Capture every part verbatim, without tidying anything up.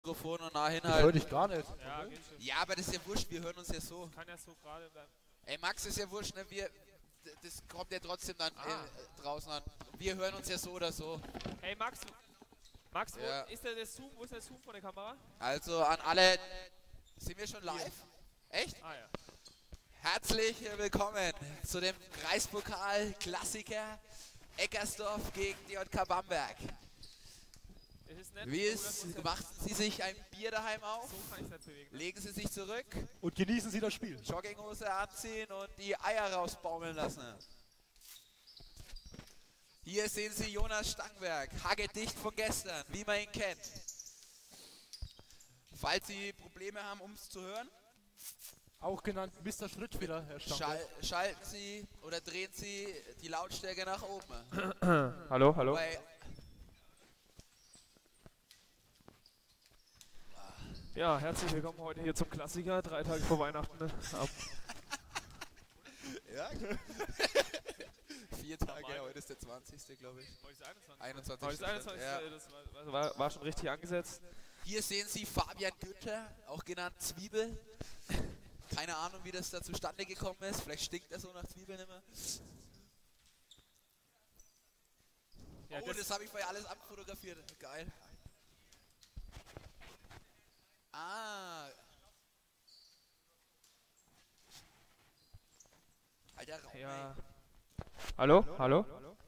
Mikrofon und nah Ich höre hinhalten. dich gar nicht. Ja, geht schon. Ja, aber das ist ja wurscht, wir hören uns ja so. Kann ja so gerade bleiben. Ey, Max, ist ja wurscht, ne? Wir, d- das kommt ja trotzdem dann Ah. äh, draußen an. Wir hören uns ja so oder so. Hey Max, Max, Ja. wo ist der, der Zoom? Wo ist der Zoom von der Kamera? Also an alle, sind wir schon live? Echt? Ah ja. Herzlich willkommen zu dem Kreispokal-Klassiker Eckersdorf gegen D J K Bamberg. Es ist nett. Wie hundert ist, Prozent. machen Sie sich ein Bier daheim auf, So kann ich es nicht bewegen. Ne? legen Sie sich zurück, Und genießen Sie das Spiel. Jogginghose anziehen und die Eier rausbaumeln lassen. Hier sehen Sie Jonas Stangberg, hagedicht von gestern, wie man ihn kennt. Falls Sie Probleme haben, um es zu hören, Auch genannt Mister Schrittfehler, Herr Stamm. schal schalten Sie oder drehen Sie die Lautstärke nach oben. Hallo, hallo. Bei Ja, herzlich willkommen heute hier zum Klassiker, drei Tage vor Weihnachten. Ne? Ab ja. Vier Tage, Normal. heute ist der zwanzigste glaube ich. Heute ist einundzwanzig. einundzwanzigste Heute ist einundzwanzig. Ja. Das war, war, war schon richtig angesetzt. Hier sehen Sie Fabian Günther, auch genannt Zwiebel. Keine Ahnung, wie das da zustande gekommen ist. Vielleicht stinkt er so nach Zwiebeln immer. Ja, Oh, das, das habe ich bei alles abfotografiert. Geil. Ah. Alter Raum, ja. Hallo, hallo.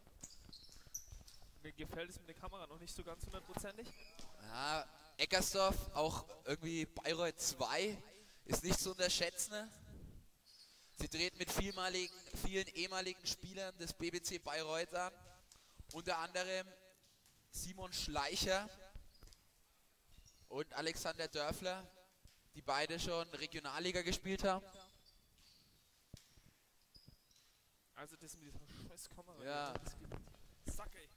Mir gefällt es mit der Kamera noch nicht so ganz hundertprozentig. ey. Ja, Eckersdorf, auch irgendwie Bayreuth zwei, ist nicht zu unterschätzen. Sie treten mit vielmaligen, vielen ehemaligen Spielern des B B C Bayreuth an. Unter anderem Simon Schleicher und Alexander Dörfler, die beide schon Regionalliga gespielt haben. Also das mit dieser scheiß Kamera. Ja. Das geht. Sack, ey.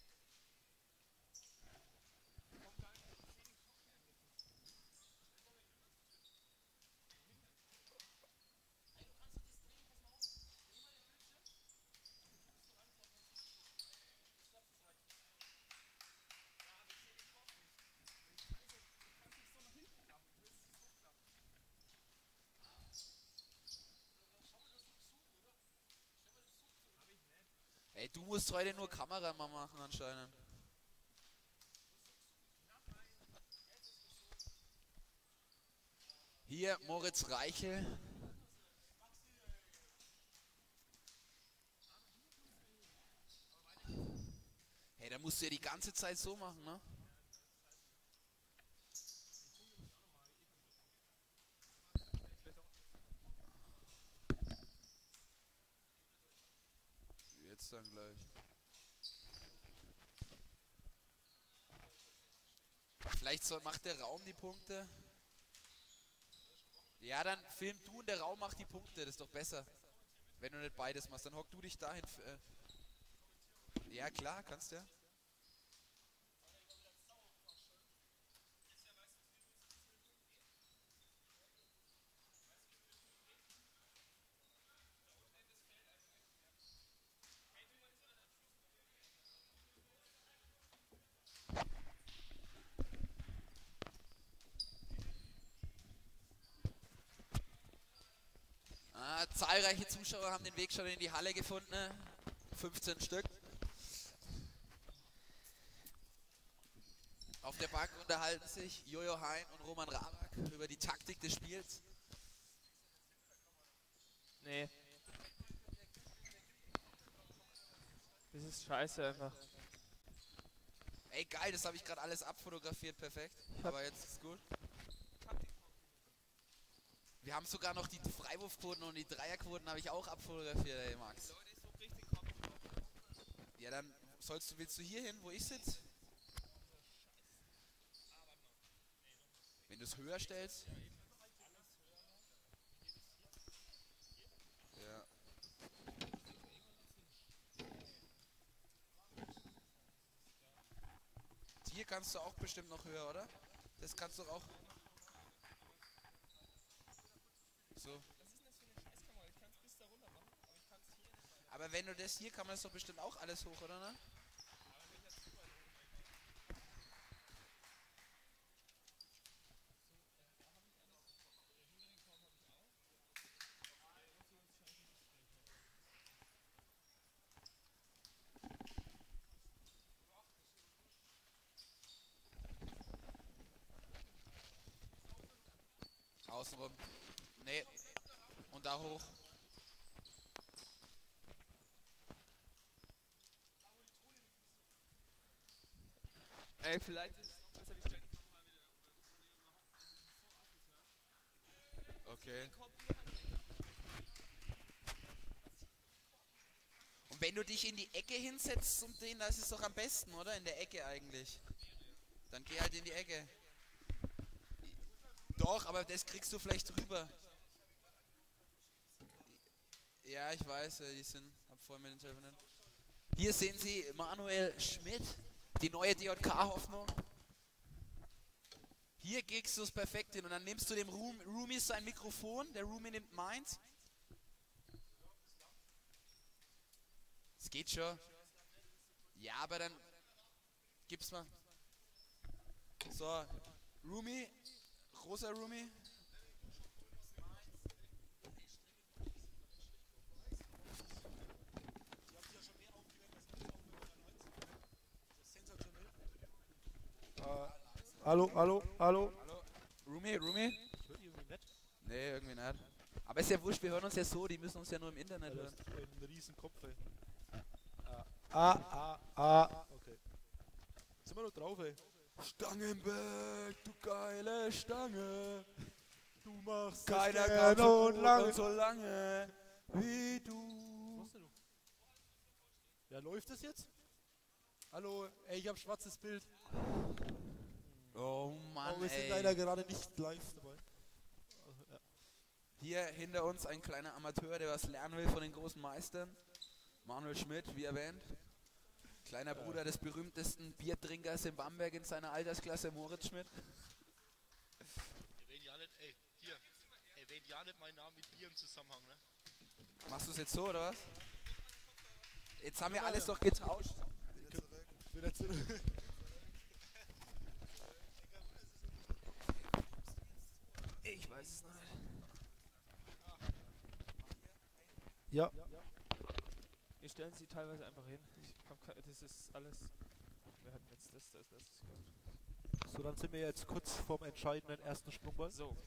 Ey, du musst heute nur Kameramann machen anscheinend. Hier Moritz Reichel. Hey, da musst du ja die ganze Zeit so machen, ne? Jetzt dann gleich. Vielleicht soll, macht der Raum die Punkte. Ja, dann film du und der Raum macht die Punkte. Das ist doch besser. Wenn du nicht beides machst, dann hock du dich dahin. Äh ja, klar, kannst du ja. Ah, zahlreiche Zuschauer haben den Weg schon in die Halle gefunden. fünfzehn Stück. Auf der Bank unterhalten sich Jojo Hein und Roman Rarak über die Taktik des Spiels. Nee. Das ist scheiße einfach. Ey, geil, das habe ich gerade alles abfotografiert, perfekt. Aber jetzt ist gut. Wir haben sogar noch die Freiwurfquoten und die Dreierquoten habe ich auch abfotografiert, ey Max. Ja, dann sollst du, willst du hier hin, wo ich sitze? Wenn du es höher stellst. Ja. Hier kannst du auch bestimmt noch höher, oder? Das kannst du auch. So. Aber wenn du das hier, kann man das doch bestimmt auch alles hoch, oder ne? außenrum. Nee. Und da hoch. Ey, vielleicht ist besser die Stelle. Okay. Und wenn du dich in die Ecke hinsetzt zum Drehen, da ist es doch am besten, oder? In der Ecke eigentlich. Dann geh halt in die Ecke. Doch, aber das kriegst du vielleicht rüber. Ja, ich weiß, die sind, hab vorhin mit den Telefonen. Hier sehen Sie Manuel Schmidt, die neue D J K-Hoffnung. Hier kriegst du es perfekt hin und dann nimmst du dem Room, Roomie sein Mikrofon, der Roomie nimmt meins. Es geht schon. Ja, aber dann gib's mal. So, Roomie, großer Roomie. Hallo, hallo, hallo. Hallo. Roomie, Roomie? Nee, irgendwie nicht. Aber ist ja wurscht, wir hören uns ja so, die müssen uns ja nur im Internet hören. Ein riesen Kopf, ey. Ah, ah, ah. Okay. Sind wir noch drauf, ey? Stangenberg, du geile Stange. Du machst Keiner es kann gerne so und gut lange. und so lange wie du. Was denn du? Ja, läuft das jetzt? Hallo, ey, ich hab schwarzes Bild. Oh Mann, Aber wir sind ey. leider gerade nicht live dabei. Also, ja. Hier hinter uns ein kleiner Amateur, der was lernen will von den großen Meistern. Manuel Schmidt, wie erwähnt. Kleiner Bruder des berühmtesten Biertrinkers in Bamberg in seiner Altersklasse, Moritz Schmidt. Erwähnt ja nicht, ey, hier, erwähnt ja nicht meinen Namen mit Bier im Zusammenhang, ne? Machst du es jetzt so, oder was? Jetzt haben wir alles doch getauscht. Wieder zurück. Ich weiß es nicht. Ja. Wir stellen sie teilweise einfach hin. Ich hab ke- das ist alles. Wir hatten jetzt das, das, das. So, dann sind wir jetzt kurz vorm entscheidenden ersten Sprungball. So.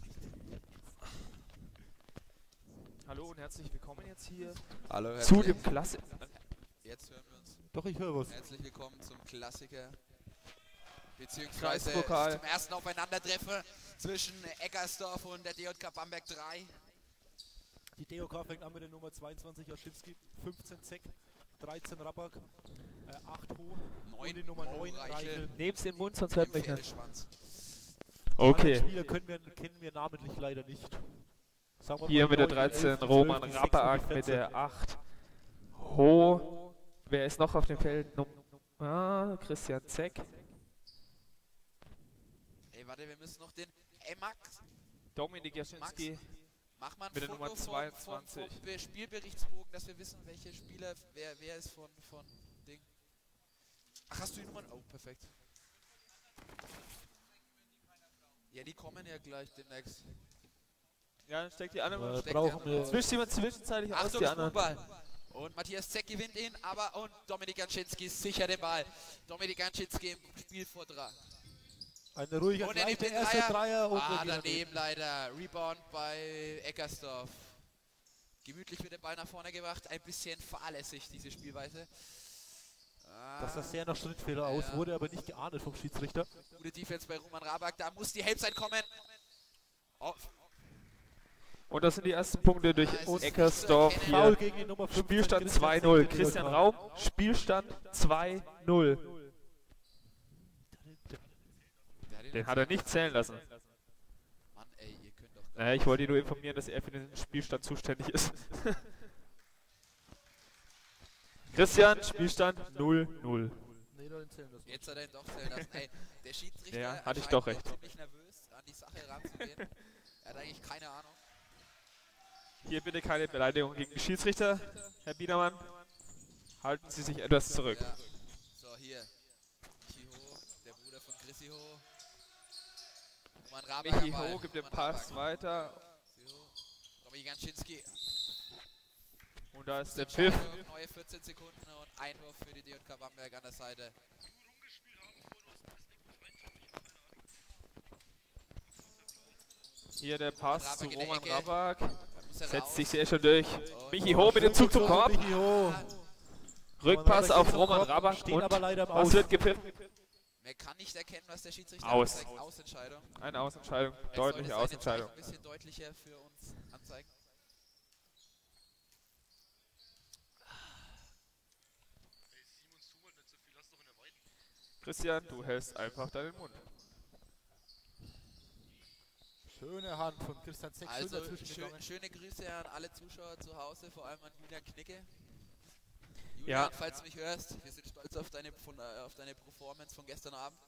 Hallo und herzlich willkommen jetzt hier Hallo, zu dem Klasse. Jetzt hören wir uns. Doch, ich höre was. Herzlich willkommen zum Klassiker. Beziehungsweise Kreispokal. zum ersten Aufeinandertreffen zwischen Eckersdorf und der D J K Bamberg drei. Die D O K fängt an mit der Nummer zweiundzwanzig Jaschinski, fünfzehn Zeck, dreizehn Rabak, äh, acht Ho Neun und die Nummer neun Reichel. Reichel. Nehm's den Mund, sonst hört Im mich nicht. Pferdeschwanz. Alle Okay. Spieler können wir, kennen wir namentlich leider nicht. Sagen wir Hier mal mit der neun, dreizehn elf, Roman zwölf, die sechs und die Rappaak mit vierzehn. der acht Ho. Wer ist noch auf dem Feld? Num ah, Christian Zeck. Ey, warte, wir müssen noch den. Ey, Max, Dominik Jaschinski. mach mal ein Mit der Foto Nummer vom, vom, zweiundzwanzig. vom Be- Spielberichtsbogen, dass wir wissen, welche Spieler, wer, wer ist von, von Ding. Ach, hast du die Nummern? Oh, perfekt. Ja, die kommen ja gleich demnächst. Ja, dann steckt die andere. Äh, Steckt brauchen der andere wir. Zwischt jemand zwischenzeitlich aus, Achtung, die anderen. Sprungball. Und Matthias Zeck gewinnt ihn, aber und Dominik Janczynski sicher den Ball. Dominik Janczynski im Spielvortrag. Ein ruhiger Und er nimmt Gleich, der den erste Dreier. Dreier und Ah, wir gehen daneben leider. Rebound bei Eckersdorf. Gemütlich wird der Ball nach vorne gebracht. Ein bisschen fahrlässig, diese Spielweise. Ah, Das sah sehr nach Schrittfehler Ja. aus, wurde aber nicht geahndet vom Schiedsrichter. gute Defense bei Roman Rabak. Da muss die Halbzeit kommen. Oh, Und das sind die ersten Punkte durch Ah, es ist Eckersdorf nicht zu Foul hier. gegen die Nummer fünfzehn. Spielstand Christian zwei Zeck, null. der Christian D J K. Raum. Spielstand zwei null. der Den hat er nicht zählen lassen. Mann, ey, ihr könnt doch gar Naja, ich wollte ihn nur informieren, dass er für den Spielstand zuständig ist. Christian, Spielstand null null. Nee, den zählen lassen. Jetzt hat er ihn doch zählen lassen. Ey, der Schiedsrichter Ja, hatte ich erscheint doch noch recht. ziemlich nervös, an die Sache ranzugehen. Er hat eigentlich keine Ahnung. Hier bitte keine Beleidigung gegen die Schiedsrichter, Herr Biedermann. Halten Sie sich etwas zurück. Ja. So, hier. Michi Ho, der Bruder von Chrissy Ho. Roman Rabak Michi am Ball. Ho gibt den Roman Pass Rabak. weiter. Chrissy Ho. Dominik Janczynski. Und da ist der Entscheidung, Pfiff. Neue vierzehn Sekunden und Einwurf für die D J K Bamberg an der Seite. Hier der Pass Rabak zu in der Roman Ecke. Rabak. Da muss er Setzt raus. sich sehr schön durch. Und Michi Ho mit dem Zug zum Korb. Michi Ho. Rückpass auf Roman Roman Rabak, Rabak. steht Und aber leider im was Aus. wird gepfiffen? Man kann nicht erkennen, was der Schiedsrichter Aus. anzeigt. Ausentscheidung. Eine Ausentscheidung. Er sollte Deutliche seine Ausentscheidung. Zeichen ein bisschen deutlicher für uns anzeigen. Ey, Simon, zoom nicht so viel, lass doch in der Weiten. Christian, du hältst einfach deinen Mund. Schöne Hand von Christian Zeck. Schön Also dazwischen schö gegangen. schöne Grüße an alle Zuschauer zu Hause, vor allem an Julian Knicke. Julian, Ja. falls du mich hörst, wir sind stolz auf deine, von, äh, auf deine Performance von gestern Abend.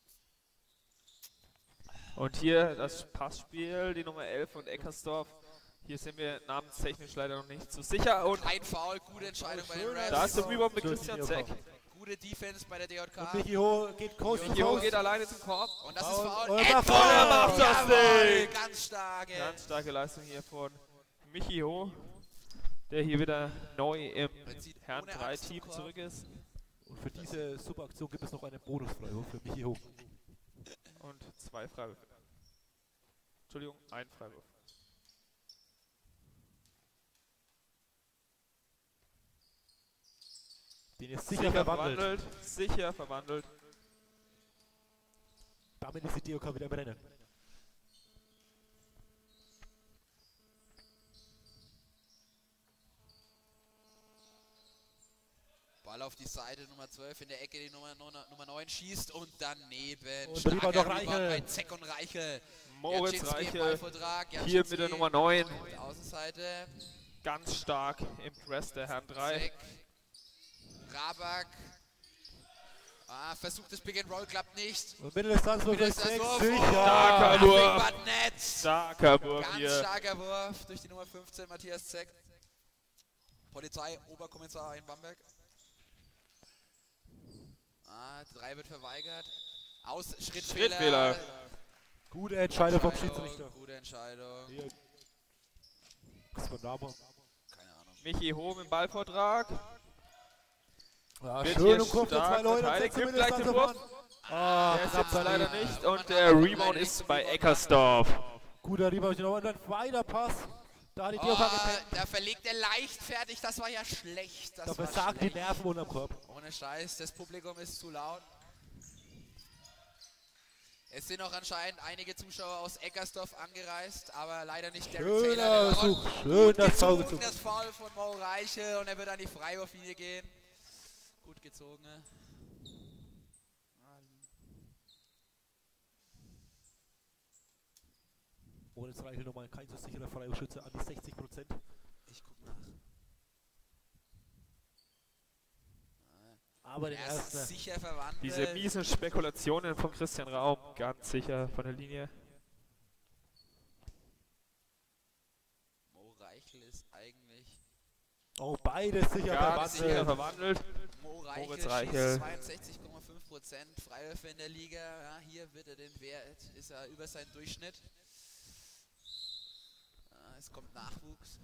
Und hier das Passspiel, die Nummer elf von Eckersdorf. Hier sind wir namenstechnisch leider noch nicht so sicher. Und Ein Foul, gute Entscheidung bei den schöner Refs. da ist der Rebound mit Durch Christian die Zeck. Gute Defense bei der D J K. Und Michi Ho geht Coast to Michi Ho Coast. geht alleine zum Korb. Und das ist Foul. Foul. Und er Ed macht Foul. Foul. Er macht das Jawohl, Ding. ganz starke. Ganz starke Leistung hier von Michi Ho, der hier wieder neu im Prinzip Herren ohne drei Angst zum Team Korb. zurück ist. Und für diese Subaktion gibt es noch einen Bonusfreiwurf für Michi Ho. Und zwei Freiwürfe. Entschuldigung, ein Freiwurf. Den ist sicher, Sicher verwandelt. verwandelt. Sicher verwandelt. Damit ist die D O K wieder im Rennen. Ball auf die Seite, Nummer zwölf in der Ecke, die Nummer, Nummer neun schießt und daneben. Und Starker Rebound noch Rebound Reichel. bei Zeck und Reichel. Moritz Jaczynski im Reichel Ballvertrag, hier Jaczynski mit der Nummer neun. auf der Außenseite. Ganz stark im Press der Herren drei. Zeck. Rabak. Ah, versucht das Pick and Roll, klappt nicht. Und Mitteldistanzwurf durch Zeck. Mitteldistanzwurf. Sicher. Starker Nothing Wurf. but net. Starker Wurf Ganz hier. starker Wurf durch die Nummer fünfzehn, Matthias Zeck. Polizei, Oberkommissar in Bamberg. Ah, drei wird verweigert. Aus, Schrittfehler. Schrittfehler. Gute Entscheidung vom Entscheidung, Schiedsrichter. Gute Entscheidung. Hier. Was für ein Name? Keine Ahnung. Michi Ho im Ballvortrag. Ja, Wird schön hier und kurz für stark zwei Leute. verteidigt. Zeck Gibt gleich den Wurf. Ah, Der knapp sitzt leider daneben. nicht und der Rebound ist bei Eckersdorf. Guter Rebound. Und dann weiter Pass. Da hat die D O K Oh, gepennt. da verlegt er leichtfertig, das war ja schlecht. Das Da war versagen die schlecht. Nerven unterm Korb. Ohne Scheiß, das Publikum ist zu laut. Es sind auch anscheinend einige Zuschauer aus Eckersdorf angereist, aber leider nicht Derek Schöner Taylor. Der Versuch. Rock- Schön gut das Foul gezogen, gezogen. das Foul von Mo Reichel und er wird an die Freiwurflinie gehen. Gut gezogen. Ne? Moritz Reichel nochmal kein so sicherer Freiwurfschütze an die sechzig Prozent. Ich guck nach. Aber der Er ist erste. sicher verwandelt. Diese miesen Spekulationen von Christian Raum, ganz sicher von der Linie. Mo Reichel ist eigentlich... Oh, beides sicher Ganz sicher verwandelt. verwandelt. Mo Reichel Moritz schießt Reichel. zweiundsechzig Komma fünf Prozent Freiwürfe in der Liga. Ja, hier wird er den Wert, ist er über seinen Durchschnitt. Ah, es kommt Nachwuchs.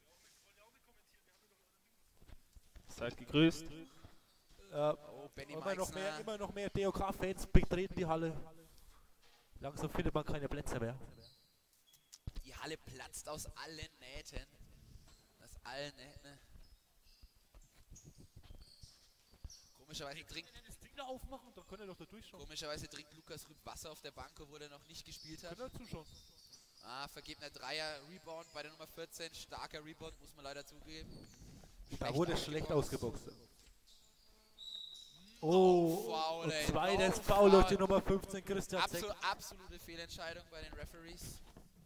Seid gegrüßt. Ja, Oh, Benny immer, noch mehr, Meixner. immer noch mehr D O K-Fans betreten die Halle. Langsam findet man keine Plätze mehr. Die Halle platzt aus allen Nähten. Aus allen Nähten. Komischerweise trinkt, Das Ding da aufmachen, dann können wir doch da durchschauen. komischerweise trinkt Lukas Rüb Wasser auf der Bank, obwohl er noch nicht gespielt hat. Können wir zuschauen. Ah, vergebener Dreier-Rebound bei der Nummer vierzehn. Starker Rebound, muss man leider zugeben. Da Schlecht wurde schlecht ausgeboxt. ausgeboxt. Oh, Foul, und ey. zweites No Foul durch Foul. die Nummer fünfzehn, Christian Zeck. Absol absolute Fehlentscheidung bei den Referees.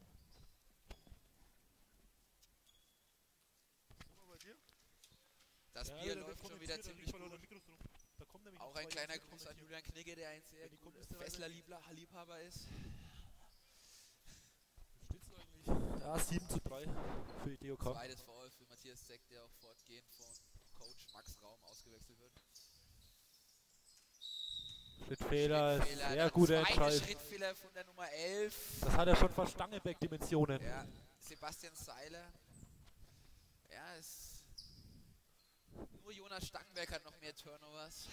Das Ja, Bier der läuft schon kommentiert, wieder der ziemlich liegt voll gut. unter Mikros drum. Da kommt nämlich Auch noch ein zwei kleiner Jungs, die Gruß an kommentieren. Julian Knigge, der ein sehr die kommt, guter ist der Fessler-Liebhaber ist. Steht's eigentlich? Ja, sieben zu drei für die D O K. Zweites Foul für Matthias Zeck, der auch fortgehend von Coach Max Raum ausgewechselt wird. Schrittfehler, Schrittfehler, sehr der gute zweite Entscheidung. Schrittfehler von der Nummer elf. Das hat er schon fast Stangebeck-Dimensionen. Ja, Sebastian Seiler. Ja, es. Nur Jonas Stangenberg hat noch mehr Turnovers.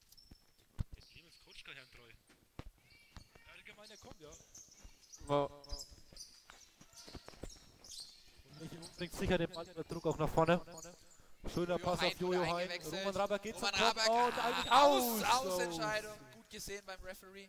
Der Clemens coacht gar Herrn treu. Ja, allgemein, der kommt, ja. Wo, bringt sicher den Ball unter Druck auch nach vorne. Schöner Pass auf Jojo Hein. Roman Rabak geht zum Roman Kopf. Rabak, Oh, und ah, eigentlich aus, aus. Ausentscheidung. Gut gesehen beim Referee.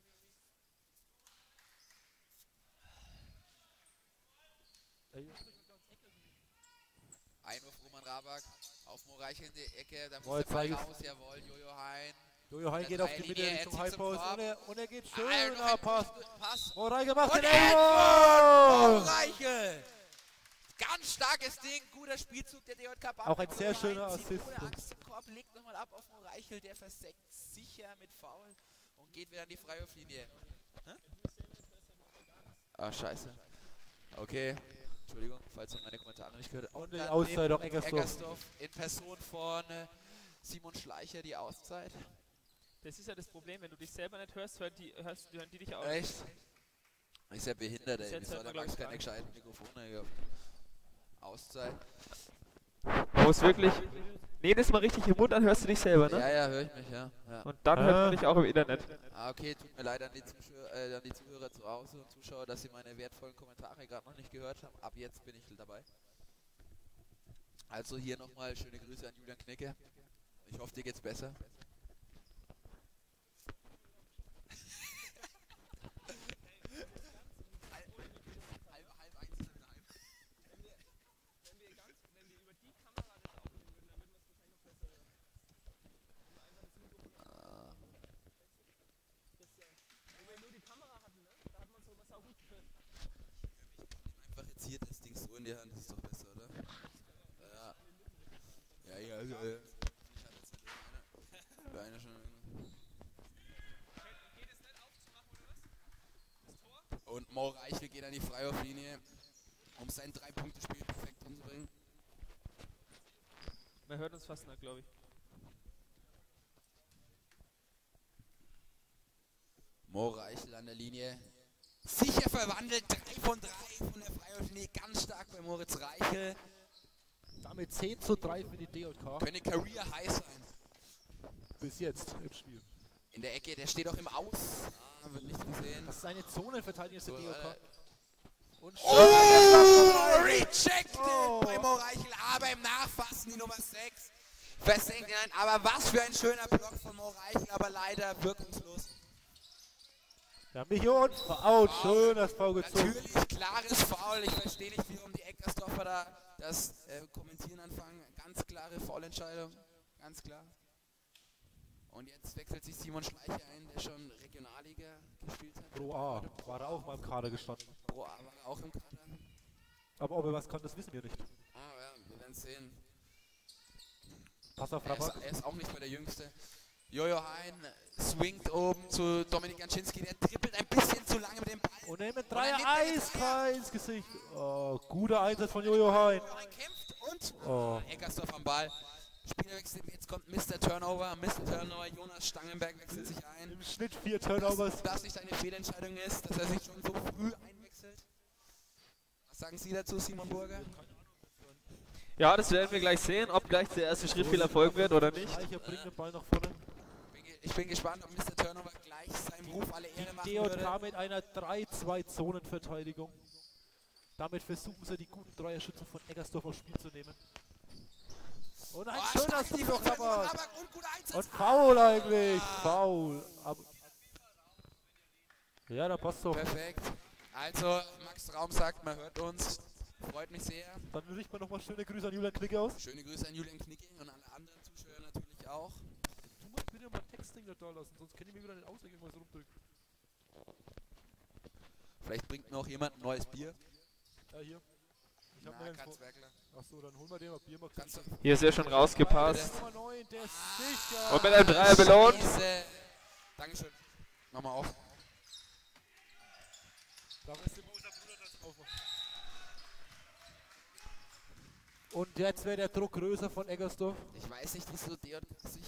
Einwurf Roman Rabak auf Mo Reichel in die Ecke. Da muss Ball der Ball zeigt. raus. Jawohl, Jojo Hein. Jojo Hein Der geht auf die Dreierlinie, Mitte er Richtung zieht High zum Post Korb. und er, und er geht Ah, noch schöner ein Pass. guten Pass. Mo Reichel macht Und den Mo Elfer! Reichel. Ganz starkes Ding, guter Spielzug der D J K. Auch ein sehr schöner Zieht Assist. ohne Angst zum Korb, legt nochmal ab auf Mo Reichel, der versenkt sicher mit Foul und geht wieder an die Freiwurflinie. Hä? Ah, scheiße. Okay, Entschuldigung, falls ihr meine Kommentare nicht gehört habt. Und die dann Auszeit nimmt auch Eggersdorf. Eggersdorf in Person von äh, Simon Schleicher die Auszeit. Das ist ja das Problem, wenn du dich selber nicht hörst, hören die, hörst, hören die dich auch. Echt? Ist ja behindert, Bis ey. jetzt Wieso hört hat man, der Max glaub keine ich, gar gescheiten Mikrofone hier? Auszeit. Man muss wirklich. Nee, das mal richtig im Mund an, hörst du dich selber, ne? Ja, ja, höre ich mich, ja. ja. Und dann hört man dich auch im Internet. Ah, okay, tut mir leid an die, Zuschauer, äh, an die Zuhörer zu Hause und Zuschauer, dass sie meine wertvollen Kommentare gerade noch nicht gehört haben. Ab jetzt bin ich dabei. Also hier nochmal schöne Grüße an Julian Knicke. Ich hoffe, dir geht's besser. Einfach jetzt hier das Ding so in die Hand, das ist doch besser, oder? Ja. Ja, ja, also, äh. Ich hatte jetzt nicht einer. Einer schon. Und Mo Reichel geht an die Freiwurflinie, um sein drei-Punkte-Spiel perfekt umzubringen. Man hört uns fast nicht, glaube ich. Mo Reichel an der Linie. Sicher verwandelt, drei von drei von der Freiwurflinie, ganz stark bei Moritz Reichel. Damit zehn zu drei für die D J K. Könnte Career High sein. Bis jetzt im Spiel. In der Ecke, der steht auch im Aus. Ah, wird nicht gesehen. Das ist eine Zonenverteidigung der So, D J K. äh, Und Oh, rejected Oh. bei Mo Reichel, aber im Nachfassen die Nummer sechs. Versenkt ihn ein, aber was für ein schöner Block von Mo Reichel, aber leider wirkungslos. Ja, Michi und out. Schön das Foul gezogen. Natürlich, klares Foul. Ich verstehe nicht, warum die Eckersdorfer da das äh, Kommentieren anfangen. Ganz klare Foulentscheidung. Ganz klar. Und jetzt wechselt sich Simon Schleicher ein, der schon Regionalliga gespielt hat. Pro A. War er auch mal im Kader gestanden. Pro A war er auch im Kader. Aber ob er was kann, das wissen wir nicht. Ah ja, wir werden sehen. Pass auf Er ist, Rabak. er ist auch nicht mehr der Jüngste. Jojo Hein swingt oben zu Dominik Janczynski. Der trippelt ein bisschen zu lange mit dem Ball. Und er mit Und Dreier dann nimmt er den eiskalt ins Gesicht. Oh, guter Einsatz von Jojo Hein. Jojo Hein kämpft und Oh. Eckersdorf am Ball. Spielerwechsel, jetzt kommt Mister Turnover. Mister Turnover, Jonas Stangenberg wechselt sich ein. Im Schnitt vier Turnovers. Dass das nicht eine Fehlentscheidung ist, dass er sich schon so früh einwechselt. Was sagen Sie dazu, Simon Burger? Ja, das werden wir gleich sehen, ob gleich der erste Schritt viel erfolgen wird oder nicht. Schleicher bringt den Ball nach vorne. Bin ge- Ich bin gespannt, ob Mister Turnover gleich seinem Ruf alle Ehre machen D J K würde. mit einer drei zwei Zonenverteidigung. Damit versuchen sie, die guten Dreierschützen von Eggersdorf aufs Spiel zu nehmen. Und ein Oh, schöner stark Steve die von Fünfer von Rabak. Rabak und guter Einsatz. Und Foul eigentlich. Foul. Aber ja, da passt doch. Perfekt. Also, Max Raum sagt, man hört uns. Freut mich sehr. Dann richten wir nochmal schöne Grüße an Julian Knicke aus. Schöne Grüße an Julian Knicking und alle anderen Zuschauer natürlich auch. Du musst bitte mal Textding da lassen, sonst kann ich mir wieder nicht ausdenken, was rumdrückt. Vielleicht bringt mir auch jemand ein neues Bier. Ja, hier. Ich hab Na, mir eins Katz vor. Werkler. Achso, dann holen wir den mal Bier mal kurz. Kannst du Hier ist er schon rausgepasst. Nummer neun, der ist sicher. Und mit einem Dreier belohnt. Scheiße. Dankeschön. Nochmal auf. Da ist der unser Bruder das aufmacht. Und jetzt wäre der Druck größer von Eggersdorf. Ich weiß nicht, wieso der sich.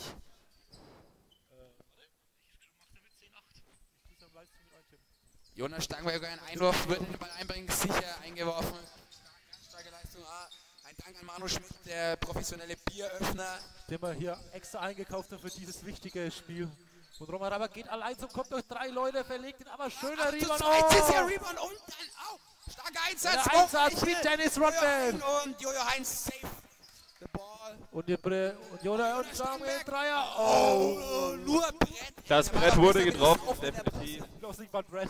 Jonas Stangenberger, ein Einwurf, wird den Ball einbringen, sicher eingeworfen. Ganz starke Leistung. Ah, ein Dank an Manu Schmidt, der professionelle Bieröffner. Den wir hier extra eingekauft haben für dieses wichtige Spiel. Und Roman Rabak geht allein zum Kopf durch drei Leute, verlegt ihn, aber schöner Zu Rebound. zweit ist ja Oh! Rebound und dann auch. Starker Einsatz. Der Einsatz Oh, mit Dennis Rodman. und Jojo Heinz safe the ball. Und die Bre und Jonas und Starnberg Dreier. Oh, Oh, nur Brett. Das Der war Brett doch wurde besser getroffen, auf in der definitiv. Presse. bloß nicht mal Brett.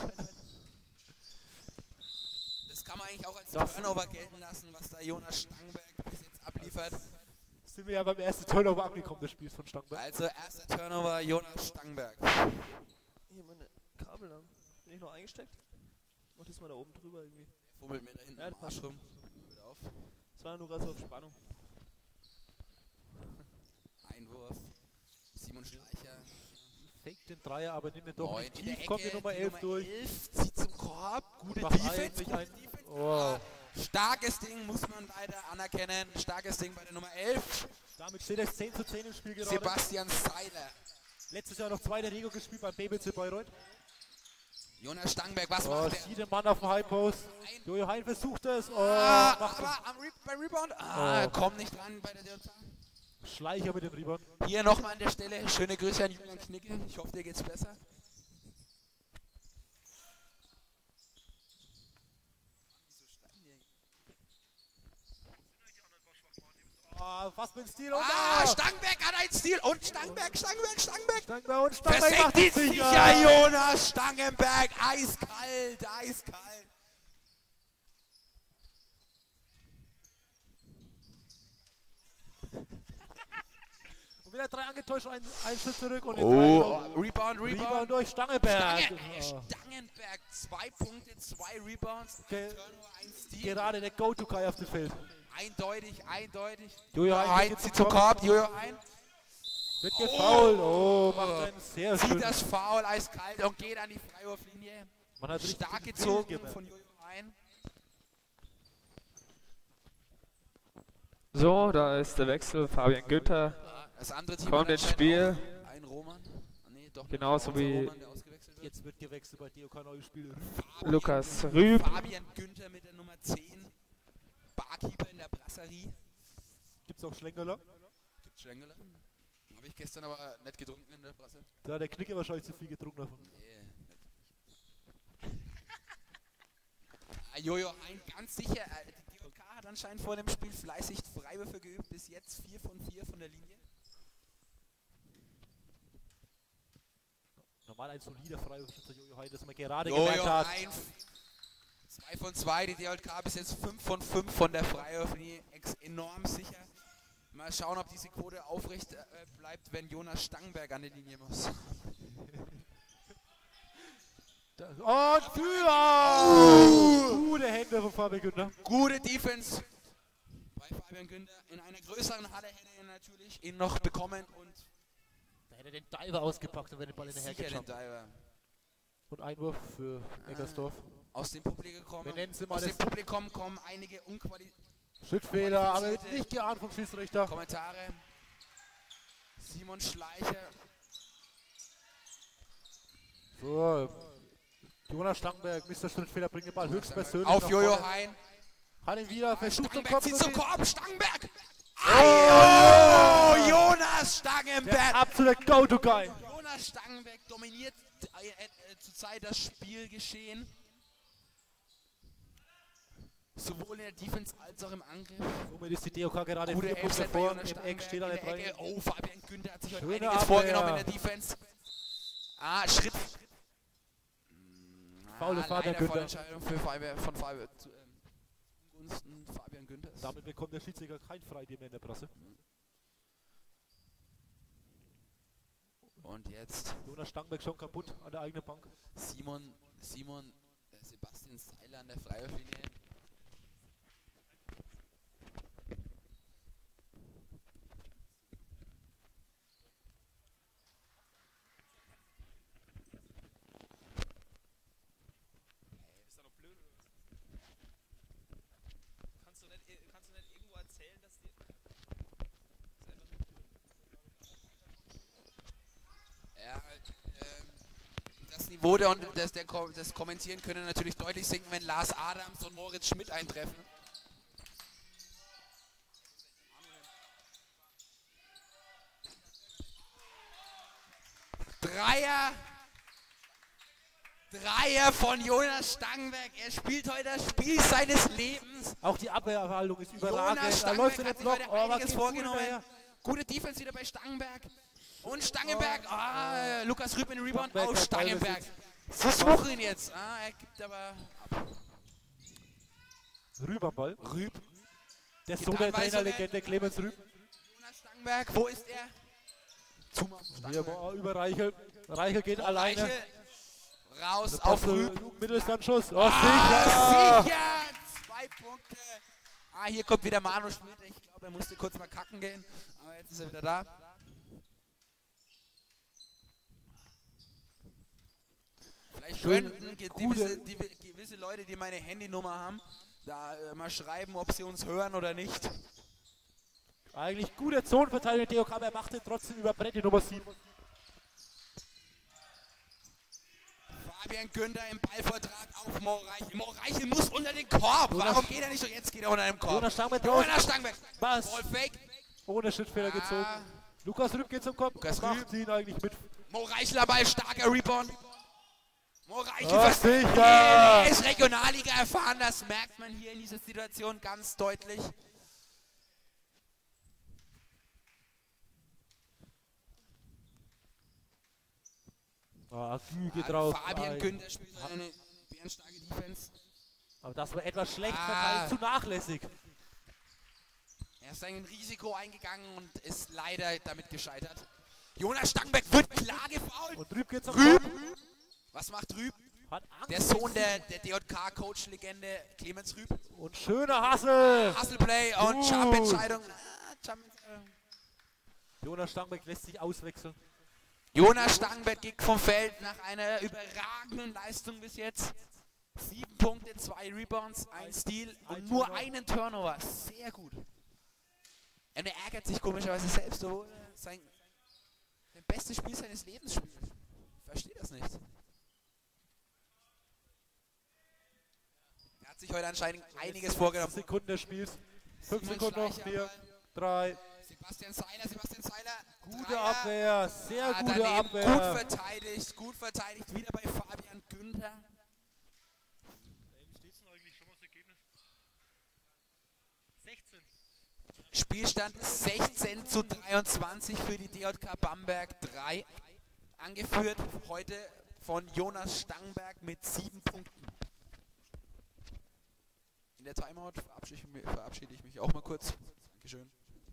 Das kann man eigentlich auch als Das- Turnover gelten lassen, was da Jonas Stangenberg bis jetzt abliefert. Sind wir ja beim ersten Turnover angekommen des Spiels von Starnberg. Also erster Turnover Jonas Stangenberg. Hier meine Kabel lang. Bin ich noch eingesteckt? Mach das mal da oben drüber irgendwie. Fummelt mir da hinten Ja, am das Arsch passt. rum. Wieder auf. Das war nur gerade so auf Spannung. Einwurf. Simon Schleicher. Fake den Dreier, aber nimmt ihn doch Neun nicht in der tief. Kommt die Ecke, Nummer die elf Nummer durch. elf zieht zum Korb. Gute Macht Defense. eigentlich Gute ein- Defense. Oh. Ah, starkes Ding, muss man leider anerkennen. Starkes Ding bei der Nummer elf. Damit steht es zehn zu zehn im Spiel gerade. Sebastian Seiler. Letztes Jahr noch zweite Liga gespielt beim B B C Bayreuth. Jonas Stangenberg, was Oh, macht er? sieben Mann auf dem High Post. Jojo Hein versucht es. Oh, Ah, macht aber am Re beim Rebound. Ah, Oh. kommt nicht dran bei der D J K. Schleicher mit dem Rebound. Hier nochmal an der Stelle. Schöne Grüße an Julian Knicke. Ich hoffe, dir geht's besser. Oh, fast mit dem Stil. Und Ah, ah, Stangenberg hat einen Stil. Und Stangenberg, Stangenberg, Stangenberg. Stangenberg und Stangenberg Versenkt macht ihn es sicher. sicher, Jonas Stangenberg. Eiskalt, eiskalt. Und wieder drei angetäuscht, ein, ein Schritt zurück und Oh, oh, Rebound, Rebound Rebound. durch Stangenberg. Stange, äh, Oh. Stangenberg, zwei Punkte, zwei Rebounds, Ge- ein Turnover, ein Steal. Gerade der Go-To-Guy auf dem Feld. Eindeutig, eindeutig. Jojo Hein Hein geht zieht zum zum Korb, Jojo Hein Wird gefoult. Oh, macht einen sehr schön. zieht das Foul eiskalt und geht an die Freiwurflinie. Man hat richtig Stark Willen gezogen gemerkt. von Jojo Hein. So, da ist der Wechsel. Fabian Günther Das andere Team kommt hat ins anscheinend Spiel. auch einen Roman. Ah, nee, doch nicht. Genauso Unser wie Roman, der ausgewechselt wird. Jetzt wird gewechselt bei D O K neues Spiel. Lukas Rüb. Fabian Günther mit der Nummer zehn. Barkeeper in der Brasserie. Gibt's auch Schlenkerler? Gibt Schlängele. Habe ich gestern aber nicht getrunken in der Brasse. Da hat der Knicke wahrscheinlich zu viel getrunken davon. Nee, nicht. Ah, Jojo Hein, ganz sicher. Äh, die D J K hat anscheinend vor dem Spiel fleißig Freiwürfe geübt. Bis jetzt vier von vier von der Linie. Normal ein solider Freiwurfschützer Jojo Hein, das man gerade Jojo gemerkt hat. Hein. zwei von zwei. Die D J K bis jetzt fünf von fünf von der Freiwurflinie. Ex enorm sicher. Mal schauen, ob diese Quote aufrecht äh, bleibt, wenn Jonas Stangenberg an die Linie muss. Da- Und für gute Hände von Fabian Günther. Gute Defense bei Fabian Günther. In einer größeren Halle hätte er natürlich ihn noch bekommen und Da hätte er den Diver ausgepackt und wäre den Ball sicher den hinterher Diver. Und Einwurf für Eckersdorf. Aus dem Publikum kommen, Wir nennen sie mal aus dem das- Publikum kommen einige unqualifizierte Schrittfehler, aber wird nicht geahnt vom Schiedsrichter. Kommentare. Simon Schleicher. So, Jonas Stangenberg, Mister Schrittfehler, bringt den Ball höchstpersönlich Auf nach Jojo vorne. Hein. Hat ihn wieder versucht zum Stangenberg Kopf zieht zu zum gehen. Korb. Stangenberg. Oh, Jonas Stangenberg. Absolut Go-To-Guy. Jonas Stangenberg dominiert äh, äh, zurzeit das Spielgeschehen. Sowohl in der Defense als auch im Angriff. Somit ist die D O K gerade Gute vier Punkte Elfset bei vor. Jonas Im Eck Stangenberg steht eine in der Ecke. drei. Oh, Fabian Günther hat sich heute Schöne einiges Abwehr. vorgenommen in der Defense. Ah, Schritt. Faul Ah, Fabian leider Günther. Vollentscheidung für Fabian, von Fabian zu ähm, Gunsten Fabian Günthers. Damit bekommt der Schiedsrichter kein Freidem mehr in der Presse. Und jetzt Jonas Stangenberg schon kaputt an der eigenen Bank. Simon, Simon, äh, Sebastian Seiler an der Freiwurflinie. Ist da noch blöd oder was? Kannst du nicht, kannst du nicht irgendwo erzählen, dass die. Ist einfach nur blöd. Ja, ähm, das Niveau der, und das, der, Ko- das Kommentieren können natürlich deutlich sinken, wenn Lars Adams und Moritz Schmidt eintreffen. Dreier. Dreier von Jonas Stangenberg. Er spielt heute das Spiel seines Lebens. Auch die Abwehrhaltung ist Jonas überragend. Da läuft Stangenberg er hat jetzt sich noch. heute Oh, was einiges geht vorgenommen. daher? Gute Defense wieder bei Stangenberg. Und Stangenberg. Ah, Lukas Rüb in den Rebound Stangenberg auf hat Stangenberg. Ballbesitz. Versuchen ihn jetzt. Ah, er gibt aber ab. Rüb am Ball. Rüb. Der Gibt Sohn der Anweisungen. Trainerlegende Clemens Rüb. Jonas Stangenberg. Wo ist er? Zumachen. Hier Stangenberg. war über Reichel. Reichel geht Oh, alleine. Reichel. Raus Der auf Pass, Rüb. Mittelstandschuss. Oh, Ah, sicher! sicher! Zwei Punkte. Ah, hier kommt wieder Manu Schmidt. Ich glaube, er musste kurz mal kacken gehen. Aber jetzt ist er wieder da. Vielleicht Schön, könnten ge- gute- gewisse, die, gewisse Leute, die meine Handynummer haben, da äh, mal schreiben, ob sie uns hören oder nicht. Eigentlich guter Zonenverteidiger, Theo Kamm, er macht den trotzdem über Brett, die Nummer sieben. Fabian Günther im Ballvortrag auf Mo Reichel. Mo Reichel muss unter den Korb. Jonas- Warum geht er nicht? Jetzt geht er unter den Korb. Jonas Stangenberg drauf. Jonas Stangenberg. Was? Ball fake. Ohne Schnittfehler Ah. gezogen. Lukas Rüb geht zum Kopf. Lukas macht Rüb. ihn eigentlich mit. Mo Reichel dabei, starker Rebound. Mo Reichel Oh, vers- sicher. Er ist Regionalliga erfahren, das merkt man hier in dieser Situation ganz deutlich. Ah, Güge Ah, drauf. Fabian Nein. Günther spielt eine bärenstarke Defense. Aber das war etwas schlecht Ah. verteidigt, zu nachlässig. Er ist ein Risiko eingegangen und ist leider damit gescheitert. Jonas Stangenberg wird klar gefoult. Und Rüb geht zum Rüb. Kopf. Was macht Rüb? Hat Angst. Der Sohn der, der D J K-Coach-Legende Clemens Rüb. Und schöner Hassel. Hustle-Play und Gut. Jump-Entscheidung. Ah, Jump-Entscheidung. Jonas Stangenberg lässt sich auswechseln. Jonas Stangenberg geht vom Feld nach einer überragenden Leistung bis jetzt. Sieben Punkte, zwei Rebounds, ein Steal ein und nur Turnover. einen Turnover. Sehr gut. Und er ärgert sich komischerweise selbst, obwohl er sein der beste Spiel seines Lebens spielt. Ich verstehe das nicht. Er hat sich heute anscheinend einiges vorgenommen. Sekunden des Spiels. Fünf Simon Sekunden noch. Schleicher, Vier, Ball. drei. Sebastian Seiler, Sebastian Seiler. Gute Dreier. Abwehr. Sehr Ah, gute daneben. Gut Abwehr. verteidigt, gut verteidigt. Wieder bei Fabian Günther. Wie steht's denn eigentlich schon mal das Ergebnis? sechzehn. Spielstand sechzehn zu dreiundzwanzig für die D J K Bamberg drei. Angeführt heute von Jonas Stangenberg mit sieben Punkten. In der Timeout verabschiede ich, mich- verabschiede ich mich auch mal kurz. Dankeschön.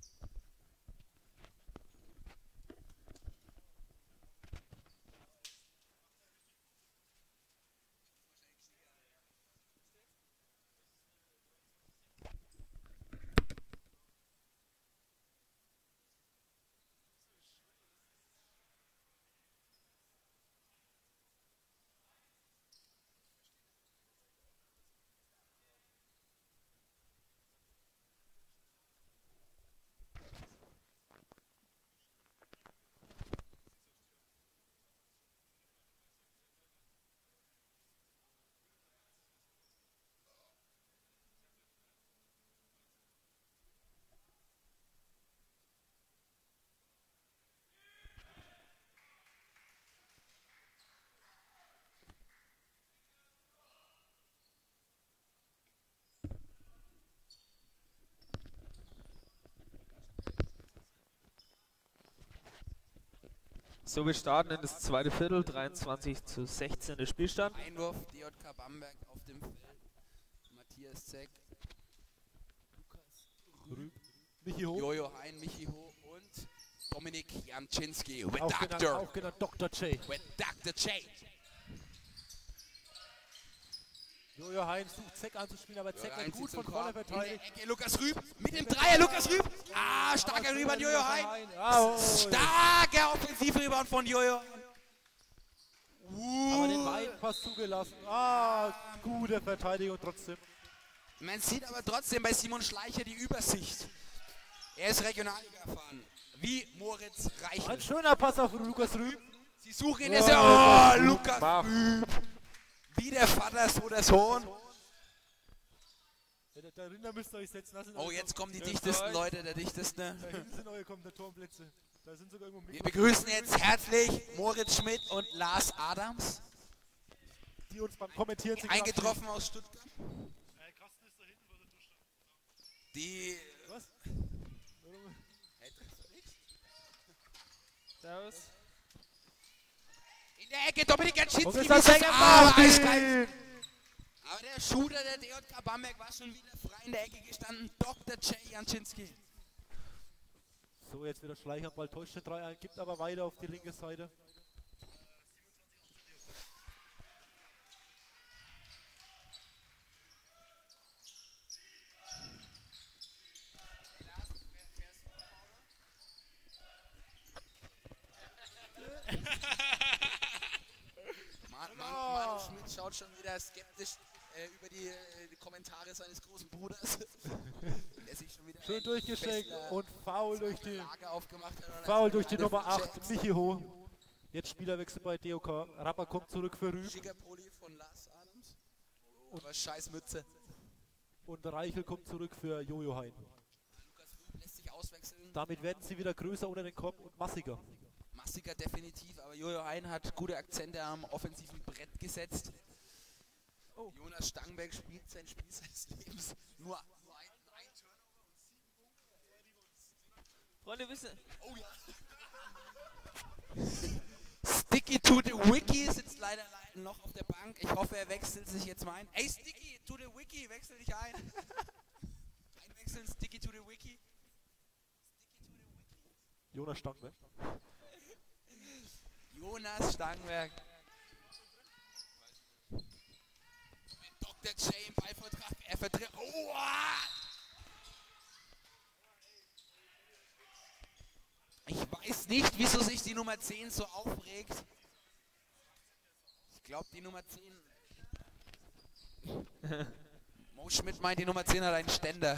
So, wir starten in das zweite Viertel, dreiundzwanzig zu sechzehn der Spielstand. Einwurf D J K Bamberg auf dem Feld. Matthias Zeck, Michi Hoch. Jojo Hein, Michi Ho und Dominik Janczynski. Auch genannt, Redakteur. auch genannt Doktor J. Redakteur J. Jojo Heinz sucht Zeck anzuspielen, aber Zeck wird gut von vorne verteidigt. Ecke, Lukas Rüb mit dem Dreier, Lukas Rüb. Ah, starker Rebound, Jojo Hein. Ah, oh, Starker Offensivrebound von Jojo. aber den weiten Pass zugelassen. Ah, gute Verteidigung trotzdem. Man sieht aber trotzdem bei Simon Schleicher die Übersicht. Er ist Regionalliga erfahren. Wie Moritz Reichel. Ein schöner Pass auf Lukas Rüb. Sie suchen ihn Ja, jetzt. Oh, Lukas Rüb. Lukas Bam. Rüb. Wie der Vater, so der Sohn. Ja, da, da Rinder müsst ihr euch setzen lassen. Oh, jetzt kommen die Ja, dichtesten Leute, der dichteste. Da hinten sind eure Kommentatorenplätze. Da sind sogar irgendwo Wir begrüßen jetzt herzlich Moritz Schmidt und Lars Adams. die uns beim Kommentieren sind. Eingetroffen aus Stuttgart. Die... Was? Hey, triffst du nichts? Servus. In der Ecke, Dominik Und Jaczynski. ist das Sänger Ah, Martin! eiskalt. Aber der Shooter der D J K Bamberg war schon wieder frei in der Ecke gestanden. Doktor Jay Jaczynski. So, jetzt wieder Schleicherball, täuscht den drei ein, gibt aber weiter auf die linke Seite. Man, man, Manu Schmidt schaut schon wieder skeptisch äh, über die, äh, die Kommentare seines großen Bruders. Der sich schon wieder Schön durchgeschickt und Foul durch die, Lager aufgemacht hat. Foul durch die Nummer acht, Michi Ho. Jetzt Spielerwechsel bei D O K. Rapper kommt zurück für Rüb. Schicker Pulli von Lars Adams. Aber scheiß Mütze. Und Reichel kommt zurück für Jojo Hein. Lukas Rüb lässt sich auswechseln. Damit werden sie wieder größer unter den Kopf und massiger. Massiger definitiv, aber Jojo Hein hat gute Akzente am offensiven Brett gesetzt. Oh. Jonas Stangberg spielt sein Spiel seines Lebens. Nur, nur ein, ein Turnover und sieben Punkte. Freunde, wissen. Oh ja. Sticky to the Wiki sitzt leider noch auf der Bank. Ich hoffe, er wechselt sich jetzt mal ein. Ey, Sticky to the Wiki, wechsel dich ein. Einwechseln, Sticky to the Wiki. Sticky to the Wiki. Jonas Stangberg. Jonas Stangberg. Mit Doktor J im Ballvortrag. Er vertritt. Oh! Ich weiß nicht, wieso sich die Nummer zehn so aufregt. Ich glaube, die Nummer zehn. Mo Schmidt meint, die Nummer zehn hat einen Ständer.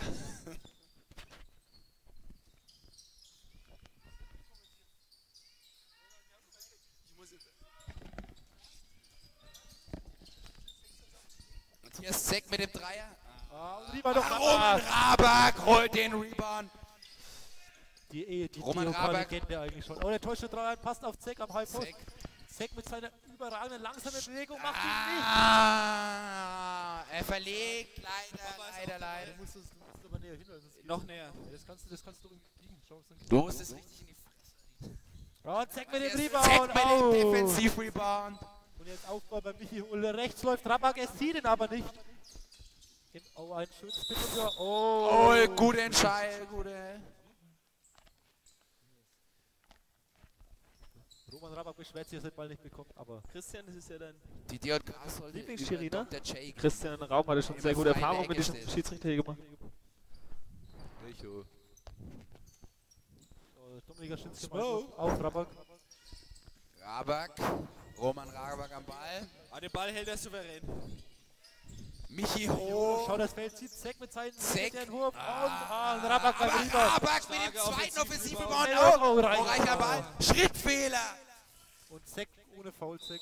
Matthias Zeck mit dem Dreier. Ah, und lieber doch Roman Rabak holt den Rebound. Die Ehe, die Roman D O Rabak. K-Legende eigentlich schon. Oh, der täuscht den drei ein, passt auf Zeck am Halbpost. Zeck. Zeck mit seiner überragenden langsamen Bewegung macht ihn nicht. Ah, er verlegt, leider, leider, leider. Du musst, es, du musst aber näher hin. Das Noch näher. Das kannst du, das kannst du irgendwie kriegen. Schau, was dann geht. Du musst es richtig in die Fresse. Oh, Zeck mit dem Zeck Rebound. mit dem Oh. Defensiv-Rebound. Und jetzt Aufbau bei Michi Ulle. Rechts läuft Rabak, er sieht ihn aber nicht. In, oh, ein schönes Spin und ja. Oh. Oh, gute Entscheidung, gute. Roman Rabak beschwert sich, dass er den Ball nicht bekommt, aber Christian, das ist ja dein. Die D J K sollte Lieblingsschiri, über ne? Doktor J. Christian Raum hatte schon Immer sehr gute frei in der Erfahrungen mit Ecke diesem steht. Schiedsrichter hier gemacht. oh, Dominik Jaczynski auf, auf Rabak. Rabak, Roman Rabak am Ball. Ah, den Ball hält er souverän. Michi Oh, Ho. schau, das Feld zieht Zeck mit seinen Zeck. legendären Wurf. Ah. Und, ah, und Rabak beim Aber Rebound. Rabak mit dem Starke zweiten Offensiv-Rebound. Offensiv-Rebound. Oh, Oh, Reicher. oh, reicher Ball. Schrittfehler. Und Zeck ohne Foul, Zeck.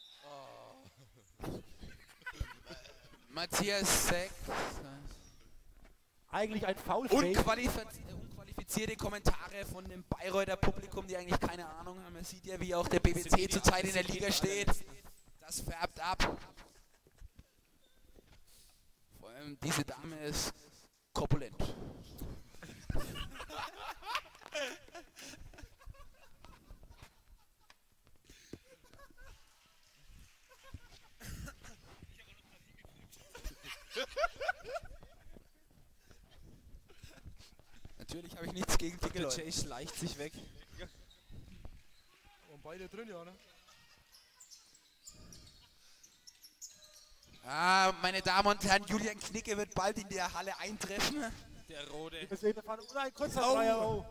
Matthias Zeck. Eigentlich ein Foul-Fake. Unqualifiz unqualifizierte Kommentare von dem Bayreuther Publikum, die eigentlich keine Ahnung haben. Man sieht ja, wie auch der B B C zurzeit in der Liga steht. Das färbt ab. Vor allem diese Dame ist korpulent. Natürlich habe ich nichts gegen dicke Der Leute. Jay schleicht sich weg. Und beide drin, ja, ne? Ah, meine Damen und Herren, Julian Knicke wird bald in der Halle eintreffen. Der Rote. Wir sehen davon. Und ein kurzer Oh. Dreier. Oh.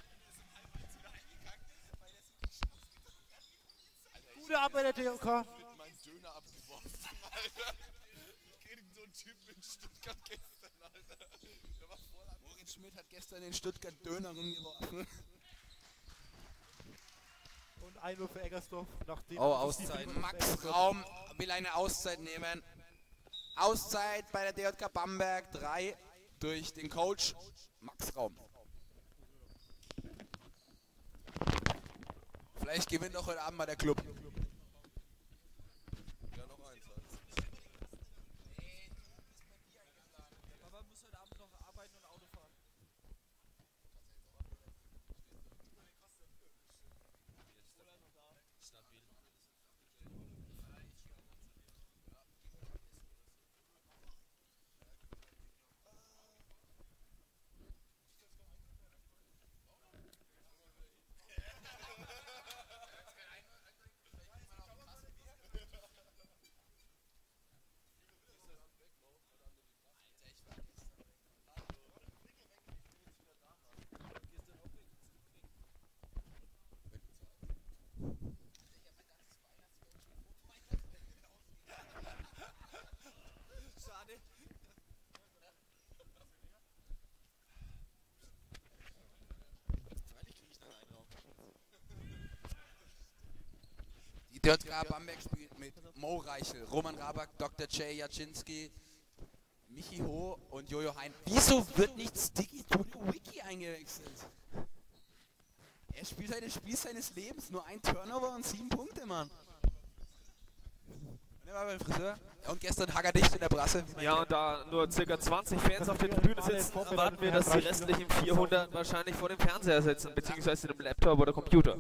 Gute Arbeit der D O K. Mit meinem Döner abgeworfen, Alter. Irgend so ein Typ in Stuttgart gestern, Alter. Der war voll an. Moritz Schmidt hat gestern in Stuttgart Döner rumgeworfen. Und ein Uhr für Eggersdorf. Nachdem Oh, das die Auszeit. Fünf- Max Raum will eine Auszeit nehmen. Auszeit bei der D J K Bamberg drei durch den Coach Max Raum. Vielleicht gewinnt auch heute Abend mal der Club. Ja, noch eins. Alter. D J K Bamberg spielt mit Mo Reichel, Roman Rabak, Doktor J Jaczynski, Michi Ho und Jojo Hein. Wieso wird nicht Sticky to the Wiki eingewechselt? Er spielt heute das Spiel seines Lebens, nur ein Turnover und sieben Punkte, Mann. Und er war beim Friseur. Und gestern hackerdicht in der Brasse. Ja, und da nur ca. zwanzig Fans auf der Tribüne sitzen, erwarten wir, dass die restlichen vierhundert wahrscheinlich vor dem Fernseher sitzen, beziehungsweise dem Laptop oder Computer.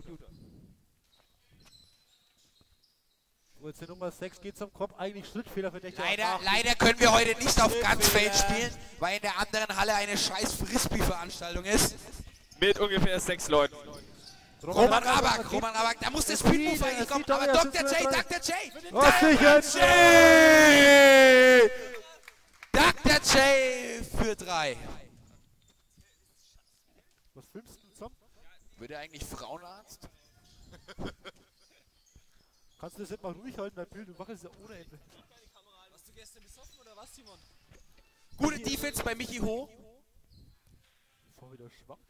Wo jetzt die Nummer sechs geht zum Kopf, eigentlich Schrittfehler für dich. Leider, leider können wir heute nicht auf Ganzfeld spielen, weil in der anderen Halle eine scheiß Frisbee-Veranstaltung ist. Mit ungefähr sechs Leuten. Roman Rabak, Roman Rabak, da muss das Speedmove eigentlich kommen, aber Doktor J, Doktor J! Doktor J! Doktor J für drei. Was filmst du zusammen? Wird er eigentlich Frauenarzt? Kannst du das jetzt mal ruhig halten, dein Bild? Du machst es ja ohne Ende. Hast du gestern besoffen oder was, Simon? Gute Defense bei Michi Ho. Bevor wieder schwankt.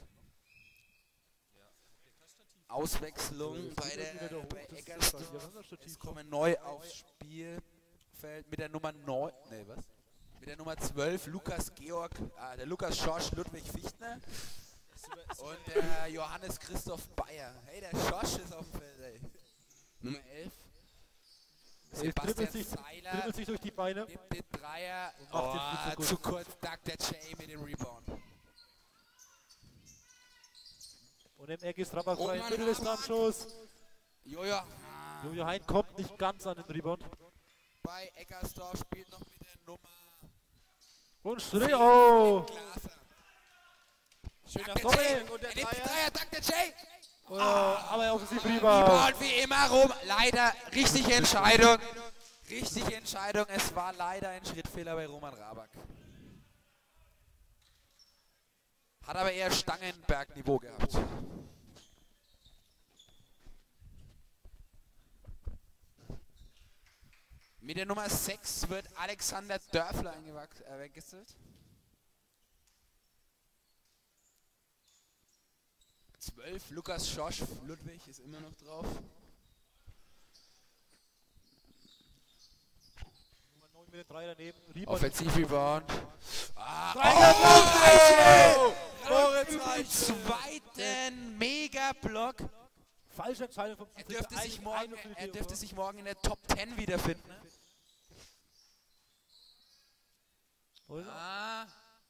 Auswechslung bei der bei Eckersdorf. Es kommen neu aufs Spielfeld mit der Nummer neun, nee, was? Mit der Nummer zwölf Lukas Georg, ah, der Lukas Schorsch Ludwig Fichtner und der Johannes Christoph Bayer. Hey, der Schorsch ist auf dem Feld, ey. Nummer elf. Sebastian sich, Seiler dribbelt sich durch die Beine. nimmt den Dreier. macht den Oh, Fuß zu kurz. Doktor J mit dem Rebound. Und im Eck ist Rabak frei. Roman Mittel des Rabak. Standschuss. Jojo. Jojo Hein kommt nicht ganz an den Rebound. Bei Eckersdorf spielt noch mit der Nummer Und Schritt. Oh! Schöner Doktor Doppel J. und der Er nimmt den Dreier. Dreier, Doktor J. Oh, aber offensiv Rebound. Rebound wie immer rum. Leider richtige Entscheidung. Richtige Entscheidung. Es war leider ein Schrittfehler bei Roman Rabak. Hat aber eher Stangenberg-Niveau gehabt. Mit der Nummer sechs wird Alexander Dörfler eingewechselt. zwölf Lukas Schorsch Ludwig ist immer noch drauf. Nummer neun mit den drei daneben. Rebound. Offensiv-Rebound. Ah, Oh! Moritz Reichel. Zweiten Mega-Block. Falsche Entscheidung vom Er dürfte, sich Ein- morgen, eine für die er D O K. dürfte sich morgen in der Top zehn wiederfinden. Ne? Oder? Ah.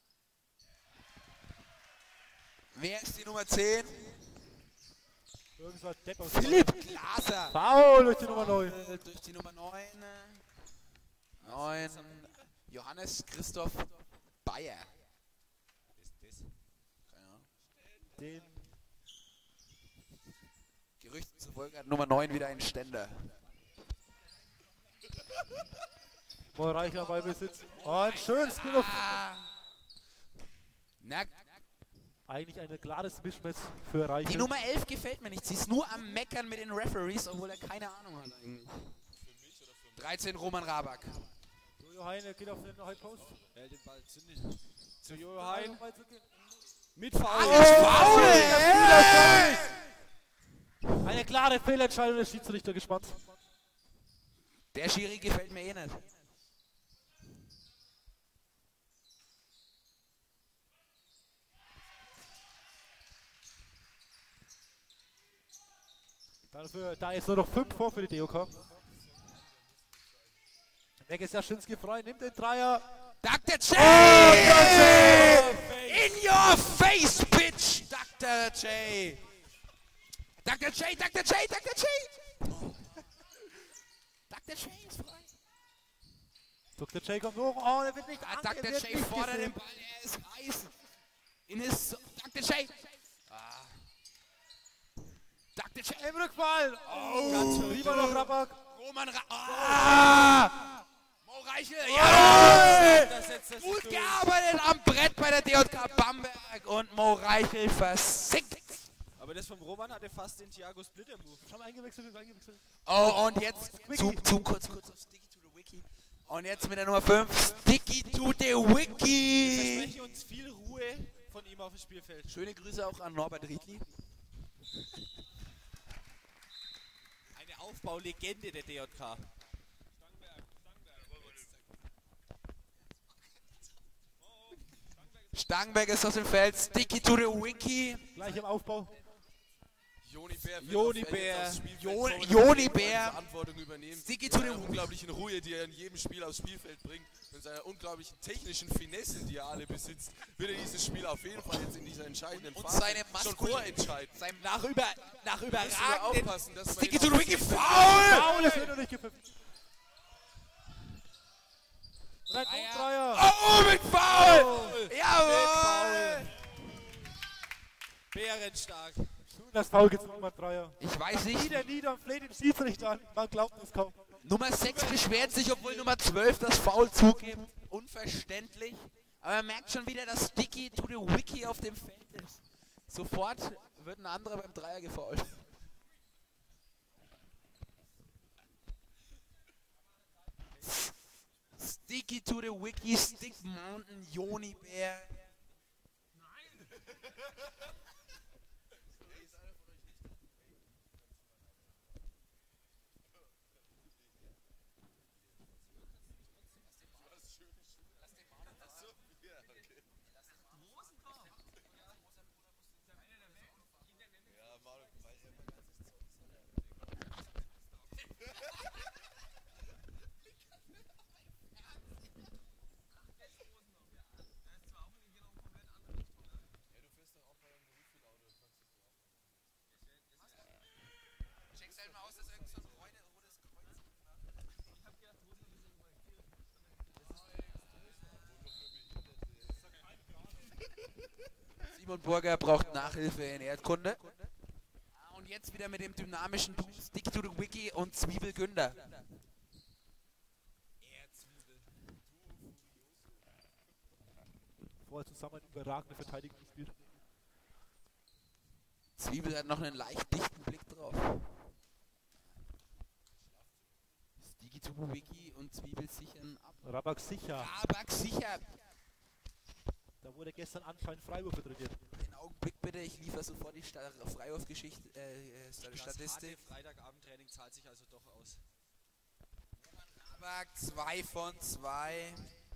Wer ist die Nummer zehn? Irgend so ein Depp aus Philipp Glaser. Foul durch die Nummer neun. Äh, Durch die Nummer neun. neun. Johannes Christoph Bayer. Keine Ahnung. Den Gerüchten zufolge hat Nummer neun wieder einen Ständer. Reicher bei Besitz. Und ein schönes Spiel auf. Ah. Na, Eigentlich ein klares Mischmatch für Reicher. die Nummer elf gefällt mir nicht. Sie ist nur am Meckern mit den Referees, obwohl er keine Ahnung hat eigentlich. dreizehn Roman Rabak. Jojo Hein geht auf den High Post. Er hält den Ball ziemlich. Zu Jojo Hein. Hein. Mit Foul. Foul! Eine klare Fehlentscheidung des Schiedsrichter gespannt. Der Schiri gefällt mir eh nicht. Dafür, da ist nur noch fünf vor für die D O K. Weg ist Jaschinski frei, nimmt den Dreier. Doktor J! In your face, bitch! Doktor J! Doktor J, Doktor J, Doktor J! Doktor J ist frei. Doktor J kommt hoch. Oh, der wird nicht Ah, an, er Doktor wird J nicht fordert den gesehen. Ball, er ist heiß. In his... Doktor J! Ah. Doktor J! Im Rückfall. Oh. Ganz schön. Lieber noch Rabak. Roman Ra... Ah! Mo Reichel, ja! Das setzt das Gut durch. gearbeitet am Brett bei der D J K Bamberg und Mo Reichel versinkt. Aber das vom Roman hatte fast den Thiago Splitter-Move. Schon eingewechselt, ist eingewechselt. Oh, und jetzt zoom, zoom kurz, kurz auf Sticky to the Wiki. Und jetzt mit der Nummer fünf, Sticky to the Wiki. Verspreche uns viel Ruhe von ihm auf dem Spielfeld. Schöne Grüße auch an Norbert Riedli. Eine Aufbaulegende der D J K. Stangenberg ist aus dem Feld. Sticky to the Wiki. Gleich im Aufbau. Jonibär wird Joni auf Feld Bär. jetzt aufs Spielfeld Jo- kommen und Joni seine Bär. Verantwortung übernehmen. Sticky Mit to seiner the- unglaublichen Ruhe, die er in jedem Spiel aufs Spielfeld bringt, mit seiner unglaublichen technischen Finesse, die er alle besitzt, wird er dieses Spiel auf jeden Fall jetzt in dieser entscheidenden Und Phase seine schon Maskul- vorentscheiden. Sein Nach, über, nach Müssen wir überragenden aufpassen, dass man Sticky ihn to the auf Wiki. Spielfeld- Foul! Foul, es wird noch nicht gepfiffen. Und ein Dreier. Dreier. Oh, mit Foul! Jawohl! Bärenstark. Das Foul gezogen beim Dreier. Ich weiß Nieder, nicht. nieder und fleht den Schiedsrichter an. Man glaubt es kaum. Nummer sechs beschwert sich, obwohl Nummer zwölf das Foul zugibt. Unverständlich. Aber man merkt schon wieder, dass Sticky to the Wiki auf dem Feld ist. Sofort wird ein anderer beim Dreier gefoult. Sticky to the Wiki, Stick Mountain, Joni Bär. Check's halt mal aus, dass irgend so ein rotes Kreuz. Simon Burger braucht Nachhilfe in Erdkunde. Ah, und jetzt wieder mit dem dynamischen Duo Stick to the Wiki und Zwiebel Günder. Vorher zusammen überragende Verteidigung gespielt. Zwiebel hat noch einen leicht dichten Blick drauf. Sticky to the Wiki und Zwiebel sichern ab. Rabak sicher. Rabak sicher. Da wurde gestern anscheinend Freiwürfe trainiert. Einen Augenblick bitte, ich liefere sofort die Sta Freiwurfgeschichte, äh, äh, Das harte Statistik. Freitagabendtraining zahlt sich also doch aus. Rabak zwei von zwei.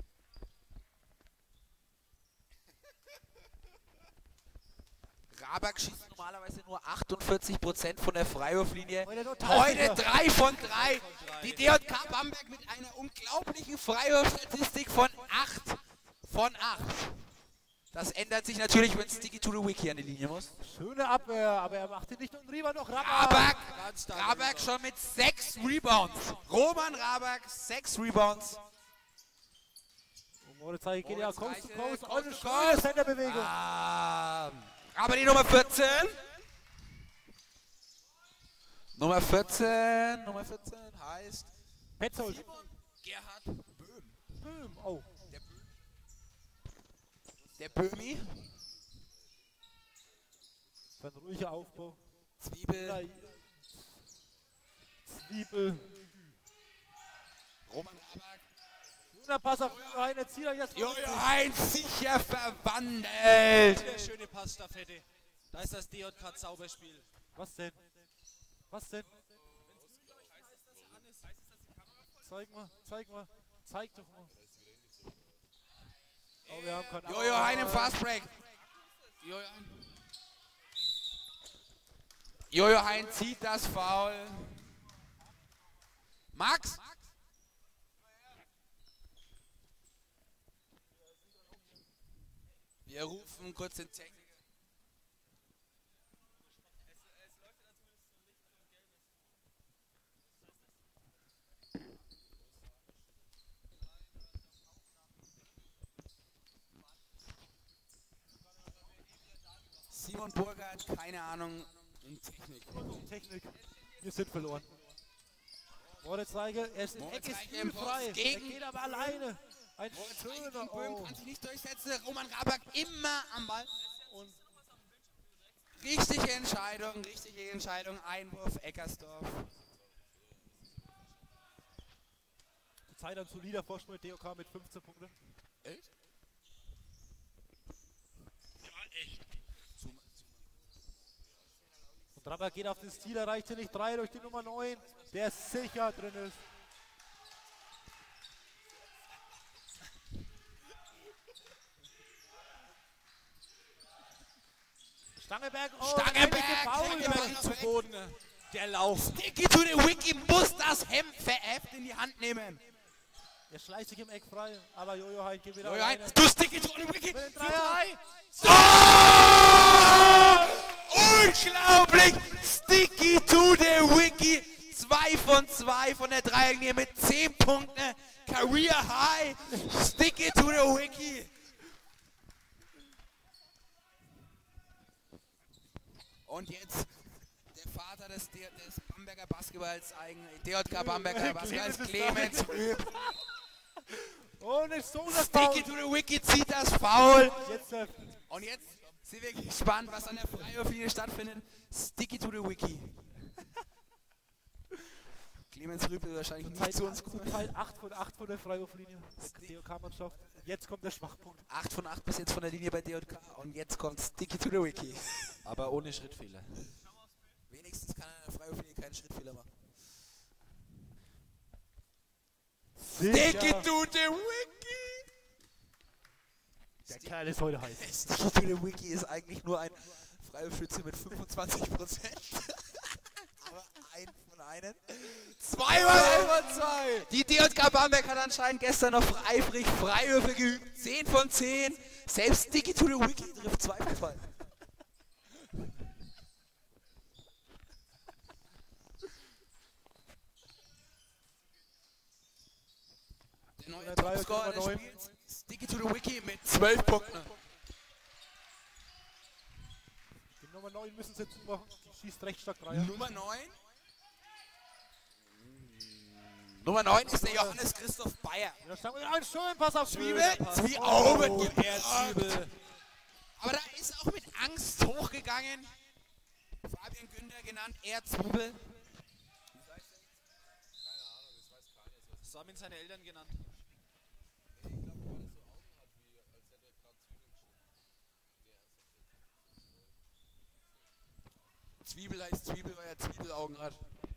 Rabak schießt normalerweise nur achtundvierzig Prozent von der Freiwurflinie. Heute total Heute sicher. drei von drei. Die D J K Bamberg mit einer unglaublichen Freiwurfstatistik von acht von acht. Das ändert sich natürlich, wenn Sticky to the Wiki an die Linie muss. Schöne Abwehr, aber er macht ihn nicht und Rieber noch Rabak. Rabak, Ganz stark. Rabak schon mit sechs Rebounds. Roman Rabak, sechs Rebounds. Und Moritz Reichel geht ja Moritz Coast to Reichel, Coast. Coast Eine to schöne Coast. Centerbewegung. Ah, aber die Nummer vierzehn. Nummer vierzehn, Nummer vierzehn heißt Petzold. Gerhard Böhm. Boom. Oh. Der Böhmi. Ein ruhiger Aufbau. Zwiebel. Nein. Zwiebel. Roman Rabak. Schöner Pass auf Johann Erzieher. Jetzt Jojo Heinz sicher verwandelt. Wieder schöne Passstaffette. Da ist das D J K Zauberspiel. Was denn? Was denn? Zeig mal, zeig mal. Zeig doch mal. Oh, wir haben keinen Jojo Hein im Fastbreak. Jojo Hein. Jojo Hein zieht das Foul. Max? Wir rufen kurz den Techniker. Simon Burger hat keine Ahnung in Technik. Technik. Wir sind verloren. Moritz Reichel, er ist in Moritz Ecke Reichel im spielfrei. Post Er gegen- geht aber alleine. Ein Moritz Reichel schöner gegen Böhm Oh. kann sich nicht durchsetzen. Roman Rabak immer am Ball. Und richtige Entscheidung, richtige Entscheidung. Einwurf Eckersdorf. Zeit ein solider Vorsprung mit D O K mit fünfzehn Punkten. Echt? Und Strabber geht auf das Ziel, erreicht hier nicht drei durch die Nummer neun, der sicher drin ist. Stangeberg, oh, Stangeberg, Stangeberg zu Boden. Der Lauf. Sticky to the Wiki muss das Hemd verheft in die Hand nehmen. Er schleicht sich im Eck frei, aber Jojo Hein geht wieder Jojo Hein, alleine. du Sticky to the Wiki. Mit dem Für Dreier. drei. Oh! Unglaublich! Sticky to the Wiki. zwei von zwei von der Dreierlinie mit zehn Punkten. Career High. Sticky to the Wiki. Und jetzt der Vater des, des Bamberger Basketballs, eigen D J K Bamberger Basketballs, Clemens Rüb. Und ist so das Sticky Foul. to the Wiki zieht das Foul. Jetzt äh, Und jetzt sind wir gespannt, was an der Freiwurflinie stattfindet. Sticky to the Wiki. Clemens Rüb will wahrscheinlich nicht zu uns kommen. Teil acht von acht von der Freiwurflinie. Der D O K-Mannschaft. Jetzt kommt der Schwachpunkt. acht von acht bis jetzt von der Linie bei D J K. Und jetzt kommt Sticky to the Wiki. Aber ohne Schrittfehler. Wenigstens kann er in der Freiwurflinie keinen Schrittfehler machen. Sticky to the Wiki! Der Kerl ist heute heiß. Sticky to the Wiki ist eigentlich nur ein Freiwurfschütze mit fünfundzwanzig Prozent. Aber ein von einem. Zweimal von zwei! Die D J K Bamberg hat anscheinend gestern noch eifrig Freiwürfe geübt. zehn von zehn. Selbst Sticky to the Wiki trifft zwei von zwei. Der neue Der Dreier ist Topscorer des Nummer neun. Spiels, Sticky to the Wiki mit zwölf Punkten. Die Nummer neun müssen sie zumachen. Die schießt recht stark Dreier. Nummer neun. Nummer neun ist der Johannes Christoph Bayer. Da stand ein schönen Pass auf Zwiebel, Zwiebel. Zwiebel, Oh, oh, mit er Zwiebel. Aber da ist auch mit Angst hochgegangen. Fabian Günther genannt, er Zwiebel. So haben ihn seine Eltern genannt. Zwiebel heißt Zwiebel, weil er Zwiebelaugen hat.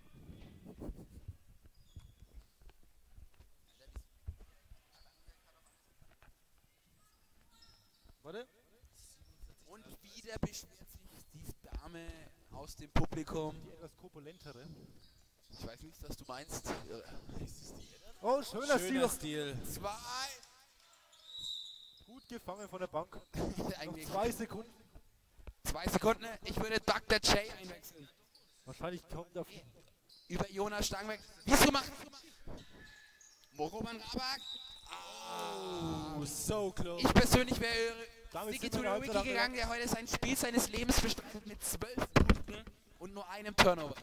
Warte. Und wieder beschwert sich die Dame aus dem Publikum. Die etwas korpulentere. Ich weiß nicht, was du meinst. Oh, schöner Schöner Stil. Stil. Zwei. Gut gefangen von der Bank. Noch Eigentlich zwei Sekunden. zwei Sekunden. Ich würde Doktor J einwechseln. Wahrscheinlich kommt auf Über Jonas Stangbeck. Wie es gemacht? Roman Rabak. Oh, so close. Ich persönlich wäre Damit Sticky sind to wir the in der Wiki Halbzeit gegangen, der heute sein Spiel seines Lebens bestreitet mit zwölf Punkten und nur einem Turnover.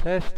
Test.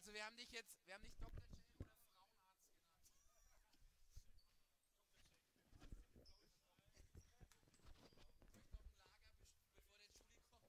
Also wir haben dich jetzt, wir haben dich Doktor J oder Frauenarzt genannt. Bevor der Juli kommt.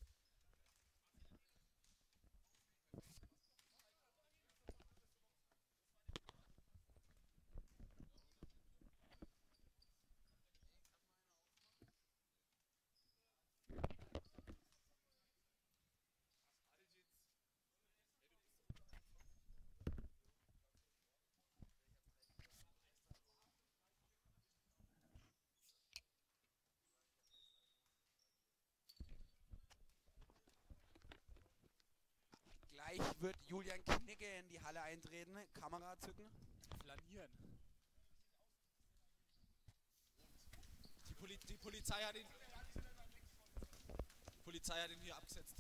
Gleich wird Julian Knicke in die Halle eintreten, Kamera zücken. Flanieren. Die, Poli die Polizei hat ihn. Die Polizei hat ihn hier abgesetzt.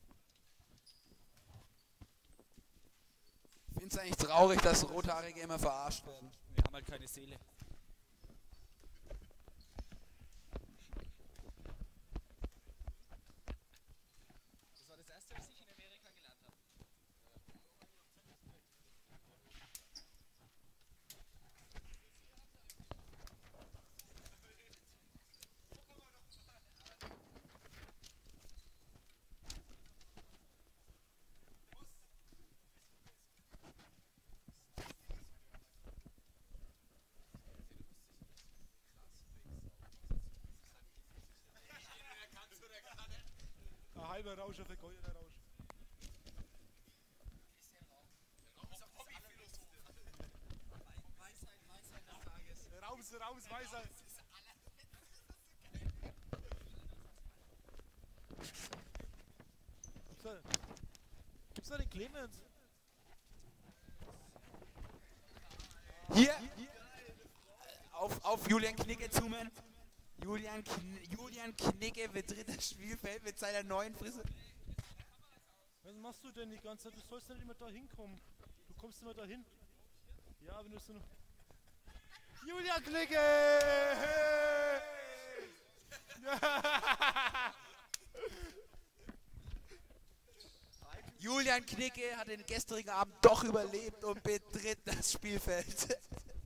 Ich finde es eigentlich traurig, dass Rothaarige immer verarscht werden. Wir haben halt keine Seele. Das war das erste, was ich in Amerika gelernt habe. Ein halber Rausch auf ein goldener Rausch. Weisheit, Weisheit des Tages. Raus, raus, Weisheit. So. Gibt's da den Clemens? Hier, auf, auf Julian Knicke zoomen. Julian, Kn Julian Knicke betritt das Spielfeld mit seiner neuen Frise. Was machst du denn die ganze Zeit? Du sollst nicht immer da hinkommen. Du kommst immer dahin. Ja, wenn du so noch... Julian Knicke! Julian Knicke hat den gestrigen Abend doch überlebt und betritt das Spielfeld.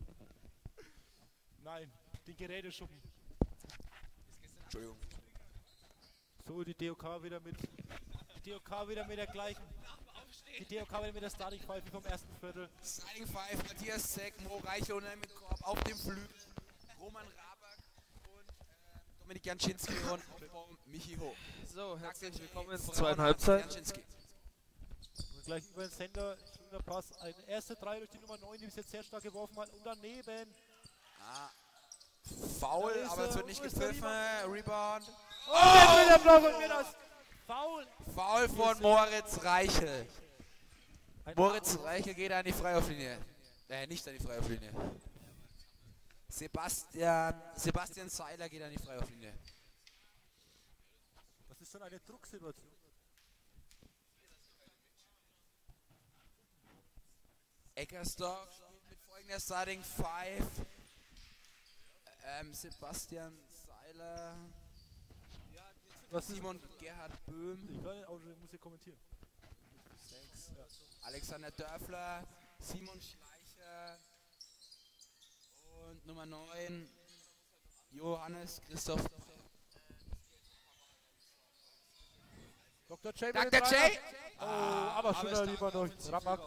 Nein, den Geräteschuppen. Entschuldigung. So, die D O K wieder mit... Die D O K wieder mit der gleichen... Die D O K wieder mit der Starting Five wie vom ersten Viertel. Starting Five, Matthias Zeck, Mo Reichel und mit Korb auf dem Flügel. Roman Rabak und äh, Dominik Janczynski und Aufbau Michi Ho. So, herzlich willkommen zur Frauen zweiten hat Halbzeit. Janczynski. Und gleich über den Sender, schöner Pass. Ein erster Dreier durch die Nummer neun, die bis jetzt sehr stark geworfen hat. Und daneben... Ah. Foul, Da ist aber es er, wird nicht wo ist der gepfiffen. Rebound. Oh, oh der Block und mir das Foul. Foul von Moritz Reichel. Moritz Reichel geht an die Freiwurflinie. Äh, nicht an die Freiwurflinie. Sebastian, Sebastian Seiler geht an die Freiwurflinie. Das ist schon eine Drucksituation. Eckersdorf spielt mit folgender Starting Five. Ähm, Sebastian Seiler, Was ist Simon Gerhard Böhm, Ich kann auch, ich muss hier kommentieren. sechs, Alexander Dörfler, Simon Schleicher und Nummer neun Johannes Christoph. Doktor J. Doktor J. Oh, aber schöner lieber noch. Ramak.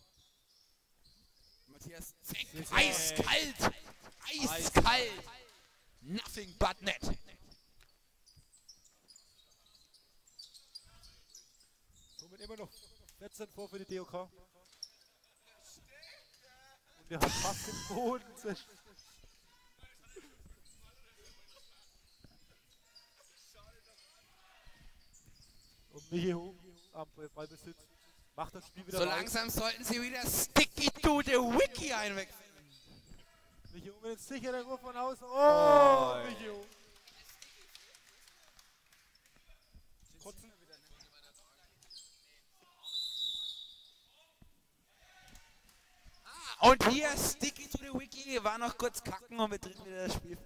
Matthias Zeck, eiskalt, eiskalt, nothing but net. Somit immer noch vierzehn vor für die D O K. Und der hat fast den Boden zerstört. Und Michi Ho am Ballbesitz macht das Spiel wieder So raus. langsam sollten sie wieder Sticky to the Wiki einwechseln. Michi Ho mit sicherer Wurf von außen. Oh, Michi Ho. Kotzen. Und hier Sticky to the Wiki war noch kurz kacken und betritt wieder das Spiel.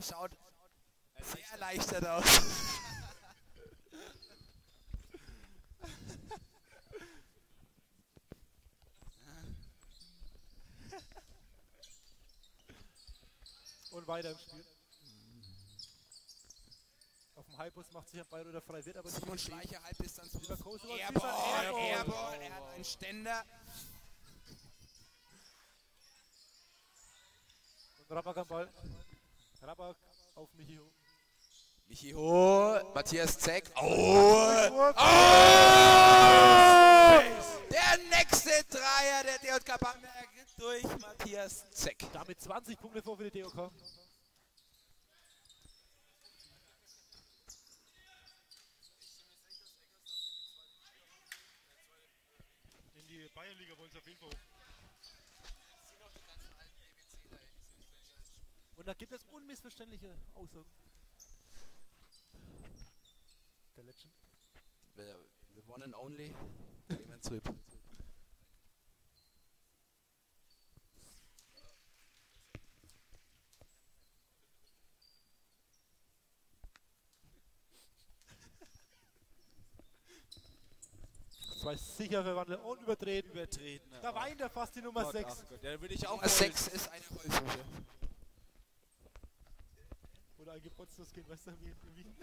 schaut sehr erleichtert aus. Und weiter im Spiel. Auf dem Highbus macht sich ein Bayreuther frei, wird aber nicht Simon gespielt. Schleicher, Halbdistanz. Lieber Kosovo, Airborne, Airborne. Airborne, er hat einen Ständer. Und Rabak am Ball. Rabak auf Michiho. Michi Ho, Matthias Zeck. Oh! Oh! Der nächste Dreier der D J K Bamberg durch Matthias Zeck. Damit zwanzig Punkte vor für die D O K. In die Bayernliga wollen sie auf jeden Fall hoch. Und da gibt es unmissverständliche Aussagen. Der Legend. The, the one and only Clemens Rüb. Zwei sichere Wandel und übertreten. Übertreten. Da weint er fast die Nummer sechs. Ach Gott, ja, würde ich auch Nummer sechs ist eine Vollsuche. Oder ein geputztes Kind, weißt du, wie in Wien.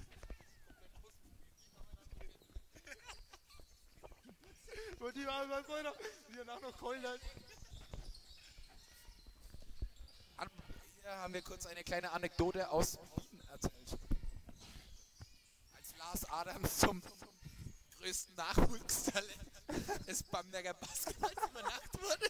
Und die waren mal vorher noch, die danach noch heulen. An- Hier haben wir kurz eine kleine Anekdote aus Wien erzählt. Als Lars Adams zum größten Nachwuchstalent des Bamberger Basketballs übernacht wurde.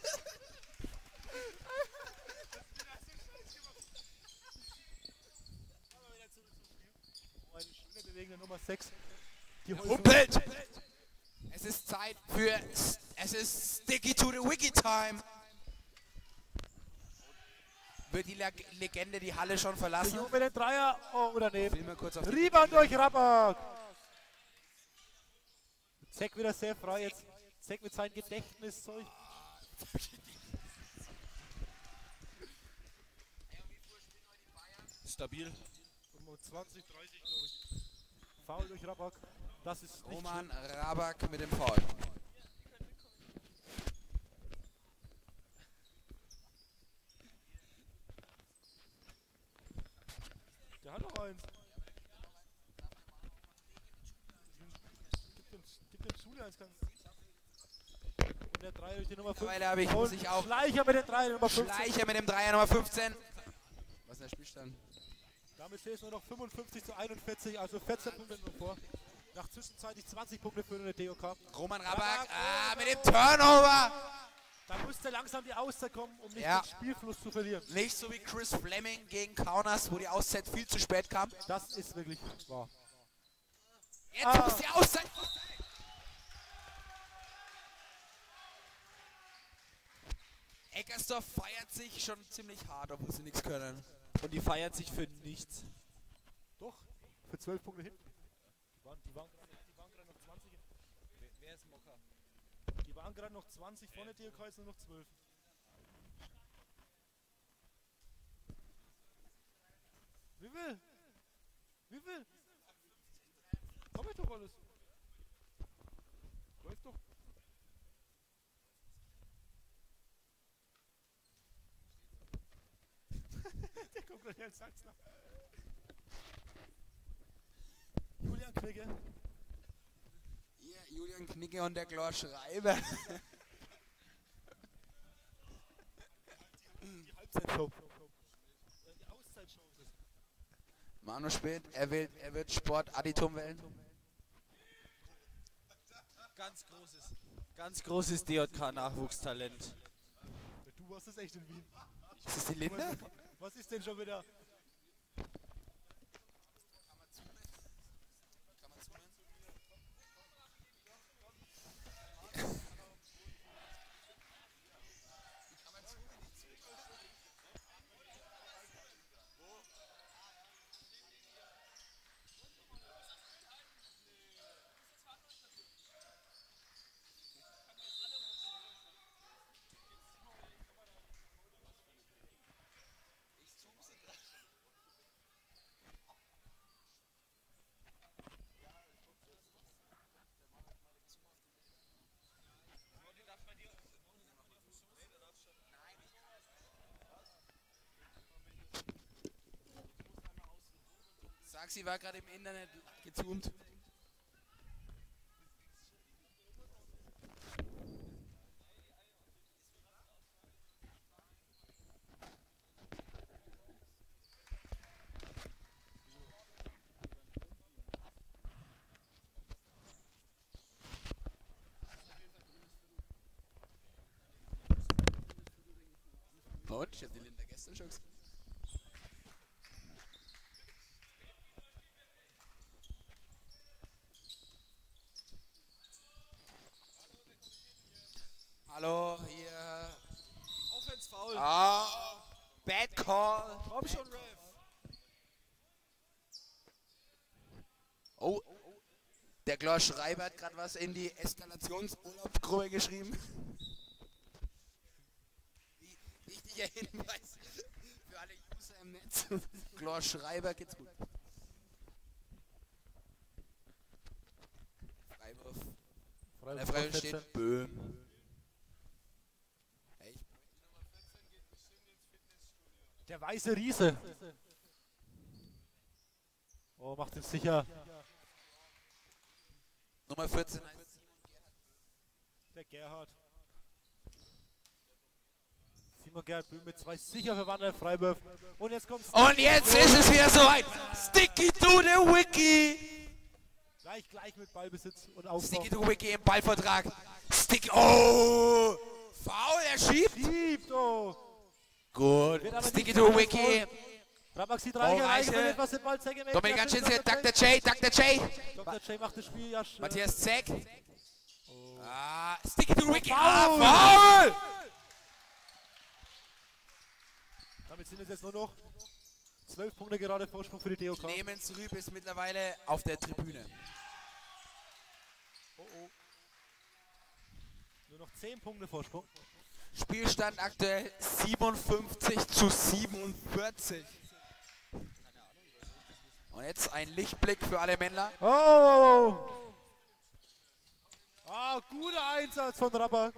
Eine schöne bewegende Nummer sechs. Die Humpelt! Es ist Zeit für... S- Es ist Sticky to the Wiki Time. Wird die Leg Legende die Halle schon verlassen? Jung mit dem Dreier. Oh, oder Ich will neben. mal kurz auf die Rebound durch Rabak. Zeck wieder sehr frei jetzt. Zeck mit seinem Gedächtniszeug. Stabil. fünfundzwanzig, dreißig glaube ich. Foul durch Rabak. Das ist nicht Roman schön. Rabak mit dem Foul. Der hat noch eins. Gib dem, gib dem Schule eins. Kann. Und der Dreier durch die Nummer fünf. Mittlerweile habe ich, muss ich auch Schleicher mit dem Dreier Nummer fünfzehn. Schleicher mit dem Dreier Nummer fünfzehn. Was ist der Spielstand? Damit steht es nur noch fünfundfünfzig zu einundvierzig, also vierzehn Punkte nur vor. Nach zwischenzeitlich zwanzig Punkte für eine D O K. Roman Rabak ah, mit dem Turnover. Da müsste langsam die Auszeit kommen, um nicht Ja. den Spielfluss zu verlieren. Nicht so wie Chris Fleming gegen Kaunas, wo die Auszeit viel zu spät kam. Das ist wirklich wahr. Jetzt Ah. muss die Auszeit... Eckersdorf feiert sich schon ziemlich hart, obwohl sie nichts können. Und die feiert sich für nichts. Doch, für zwölf Punkte hin. Die waren, die waren, gerade- die waren gerade noch zwanzig. Wer, wer ist Mocker? Die waren gerade noch zwanzig vorne, D O K ist nur noch zwölf. Wie viel? Wie viel? Komm ich doch alles. Läuft doch. Der kommt gleich als Sachsen. Julian Knigge. Hier, Julian Knicke und der Glor Schreiber. Die Halbzeitshow. Die Auszeitshow. Manu Spät, er, will, er wird Sport-Additum wählen. Ganz großes. Ganz großes D J K-Nachwuchstalent. Du warst es echt in Wien. Ist das die Linde? Was ist denn schon wieder? Maxi war gerade im Internet gezoomt. Und? Ich hab die Linda gestern schon gesehen. Hallo, hier. Offense-Foul. Ah, Bad Call. Komm schon, Ref. Oh, der Klaus Schreiber hat gerade was in die Eskalationsurlaubsgruppe geschrieben. Wichtiger Hinweis für alle User im Netz. Klaus Schreiber geht's gut. Freiwurf. Der Freiwurf steht Böhm. Hey, Der weiße Riese. Oh, macht es sicher. Nummer vierzehn. Der Gerhard. Simon Gerhard Böhm mit zwei sicher verwandelten Freiwürfen. Und jetzt kommt's. Und jetzt ist es wieder soweit. Sticky to the Wiki. Gleich, gleich mit Ballbesitz und Aufbau. Sticky to the Wiki im Ballvertrag. Sticky. Oh! Foul, er schiebt. Schiebt, oh. Gut. Wird aber Sticky nicht to the so Wiki. Rabak sieht Oh, rein, rein, Reiche. verliert was den Ball, Zegge weg. Dominik Ja, Anschinze, Doktor Doktor J, Doktor J. Doktor J macht das Spiel, ja. sch- Matthias Zeck. Ah, Sticky to the Wiki. Foul. Ah, Foul! Damit sind es jetzt nur noch zwölf Punkte gerade Vorsprung für die D O K. Clemens Rüb ist mittlerweile auf der Tribüne. Oh, oh. Nur noch zehn Punkte Vorsprung. Spielstand aktuell siebenundfünfzig zu siebenundvierzig. Und jetzt ein Lichtblick für alle Männler. Oh! Ah, guter Einsatz von Rabak.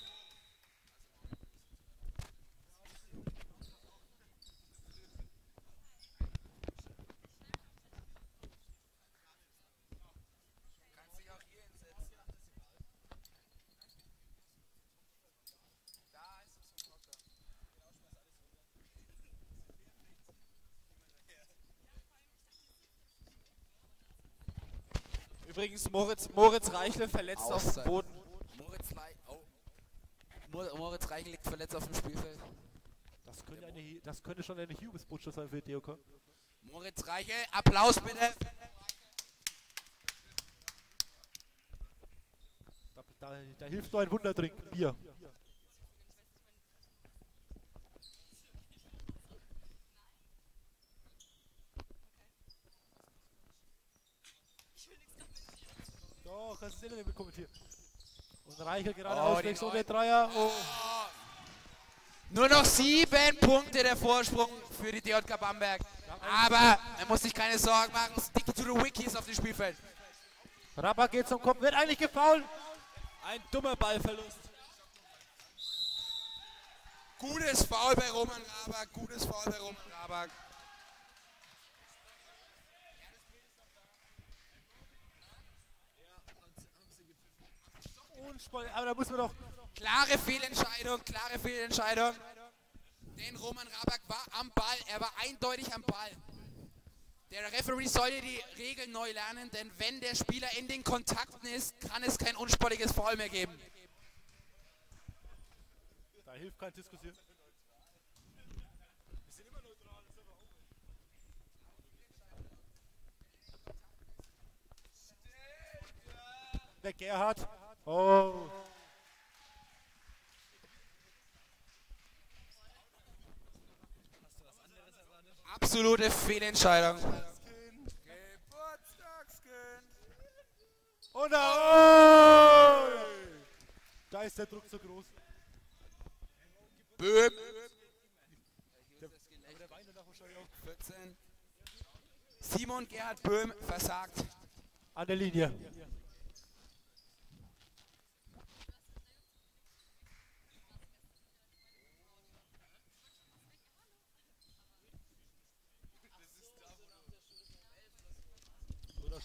Übrigens, Moritz, Moritz Reichle verletzt auf dem Auszeit. Boden. Moritz, Lei oh. Mor- Moritz Reichel liegt verletzt auf dem Spielfeld. Das könnte, eine, das könnte schon eine Hubesbotschaft sein für die D O K. Moritz Reichel, Applaus bitte. Da, da, da hilft nur ein Wunderdrink. Bier. Doch, das ist immer kommentiert. Und Reichel gerade Oh, auswechselt die und der Dreier. Oh. Nur noch sieben Punkte der Vorsprung für die D J K Bamberg. Aber er muss sich keine Sorgen machen. Sticky to the Wiki ist auf dem Spielfeld. Rabak geht zum Kopf, wird eigentlich gefoult. Ein dummer Ballverlust. Gutes Foul bei Roman Rabak. Gutes Foul bei Roman Rabak. Unspannend, aber da muss man doch. Klare Fehlentscheidung, klare Fehlentscheidung. Denn Roman Rabak war am Ball, er war eindeutig am Ball. Der Referee sollte die Regeln neu lernen, denn wenn der Spieler in den Kontakten ist, kann es kein unsportliches Foul mehr geben. Da hilft keine Diskussion. Der Gerhard. Oh. Absolute Fehlentscheidung. Oh nein! Da ist der Druck so groß. Böhm. vierzehn. Simon Gerhard Böhm versagt. An der Linie.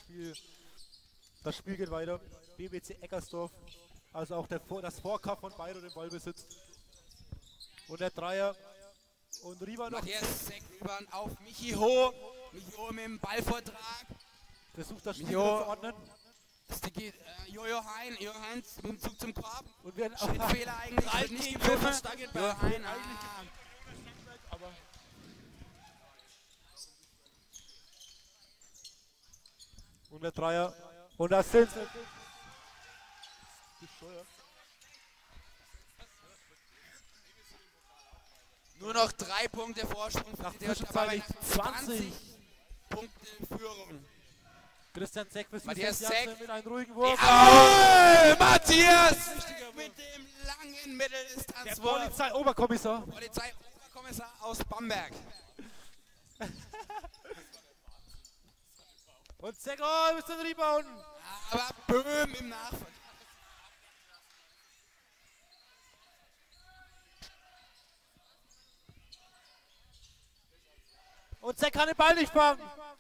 Spiel, das Spiel geht weiter. B B C Eckersdorf, also auch der Vor das Vorkampf von Bayreuth im Ballbesitz. Und der Dreier und Riva noch. Matthias Zeck über auf Michi Ho. Michi Ho mit dem Ballvortrag. Versucht das Spiel Jo. wieder zu ordnen. Sticky, äh, Jojo Hein, Jojo Heinz mit dem Zug zum Korb. Und wir auch Schrittfehler eigentlich, wird nicht gepfiffen. Jojo Hein, ah. aber und der Dreier. Und das sind sie. Bescheuert. Nur noch drei Punkte Vorsprung für Nach die D J K zwischenzeitlich zwanzig Punkte in Führung. Christian Zeck für Matthias Janssen Zeck. mit einem ruhigen Wurf. Jawohl, Matthias! Mit dem langen Der Mitteldistanzwurf. Polizei-Oberkommissar. Polizei-Oberkommissar aus Bamberg. Und Zeck, oh, bis zum Rebound. Aber Böhm im Nachfolger. Und Zeck kann den Ball nicht fangen.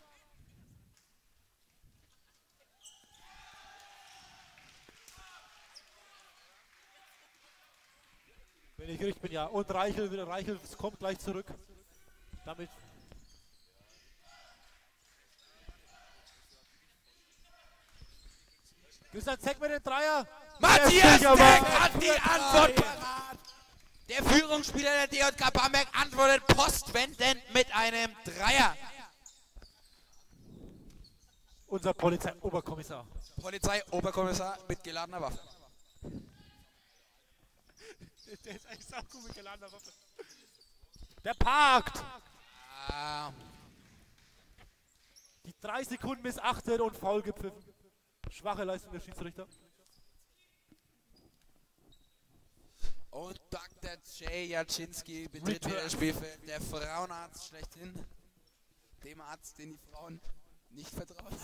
Wenn ich richtig bin, ja. Und Reichel, wieder Reichel kommt gleich zurück. Damit. Christian Zeck mit dem Dreier. Matthias Der Zeck Sieger hat die Antwort parat. Der Führungsspieler der D J K Bamberg antwortet postwendend mit einem Dreier. Unser Polizei-Oberkommissar. Polizei-Oberkommissar mit geladener Waffe. Der ist eigentlich saugut mit geladener Waffe. Der parkt. Ah, Die drei Sekunden missachtet und faul gepfiffen. Schwache Leistung der Schiedsrichter. und Doktor Jay Jaczynski betritt wieder das Spielfeld. Der Frauenarzt schlechthin. Dem Arzt, den die Frauen nicht vertrauen.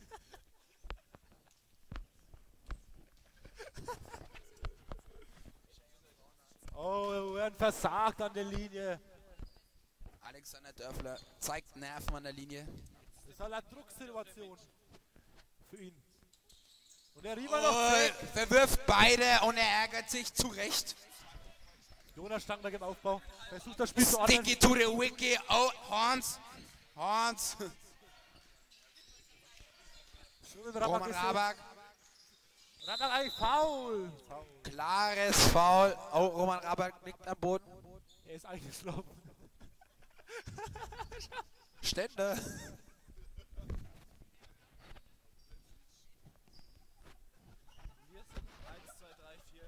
Oh, wir werden versagt an der Linie. Alexander Dörfler zeigt Nerven an der Linie. Das ist eine Drucksituation für ihn. Und der Rieber noch Oh, zehn. verwirft beide und er ärgert sich zu Recht. Jonas Stangberg im Aufbau. Versucht das Spiel zu ordnen. Sticky to the wiki. Oh, Hans. Hans. Schön Roman gesehen. Rabak. Rabak eigentlich faul. Klares Foul. Oh, Roman Rabak liegt am Boden. Er ist eingeschlafen. Ständer. Wir sind eins, zwei, drei, vier.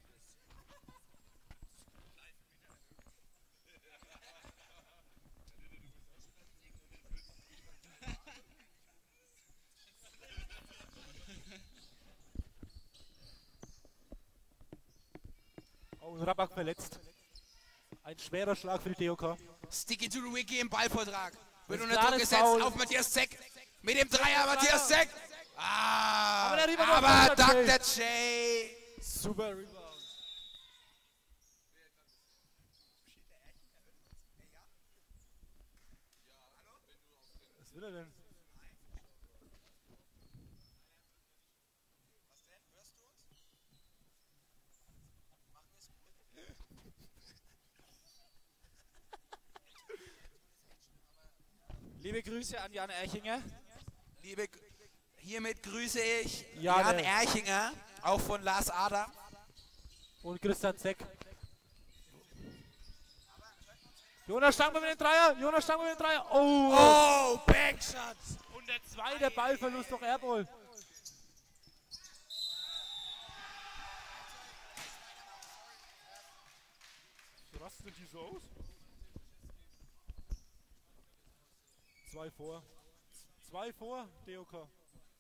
Oh, und Rabak verletzt. Ein schwerer Schlag für die D O K. Sticky to the wiki im Ballvortrag. Wird Das unter Druck klare gesetzt Foul. auf Matthias Zeck. Mit dem Dreier Matthias Zeck. Ah, Aber der Rebound aber von Doktor Doktor J. Super Rebound. Was will er denn? Liebe Grüße an Jan Erchinger. Liebe, hiermit grüße ich Ja, Jan der- Erchinger, auch von Lars Adam. Und Christian Zeck. Jonas Stangberg mit dem Dreier. Jonas Stangberg mit dem Dreier. Oh. Oh, Backshot. Und der zweite Ballverlust noch Airball. Rastet die so aus? Zwei vor. Zwei vor, D O K.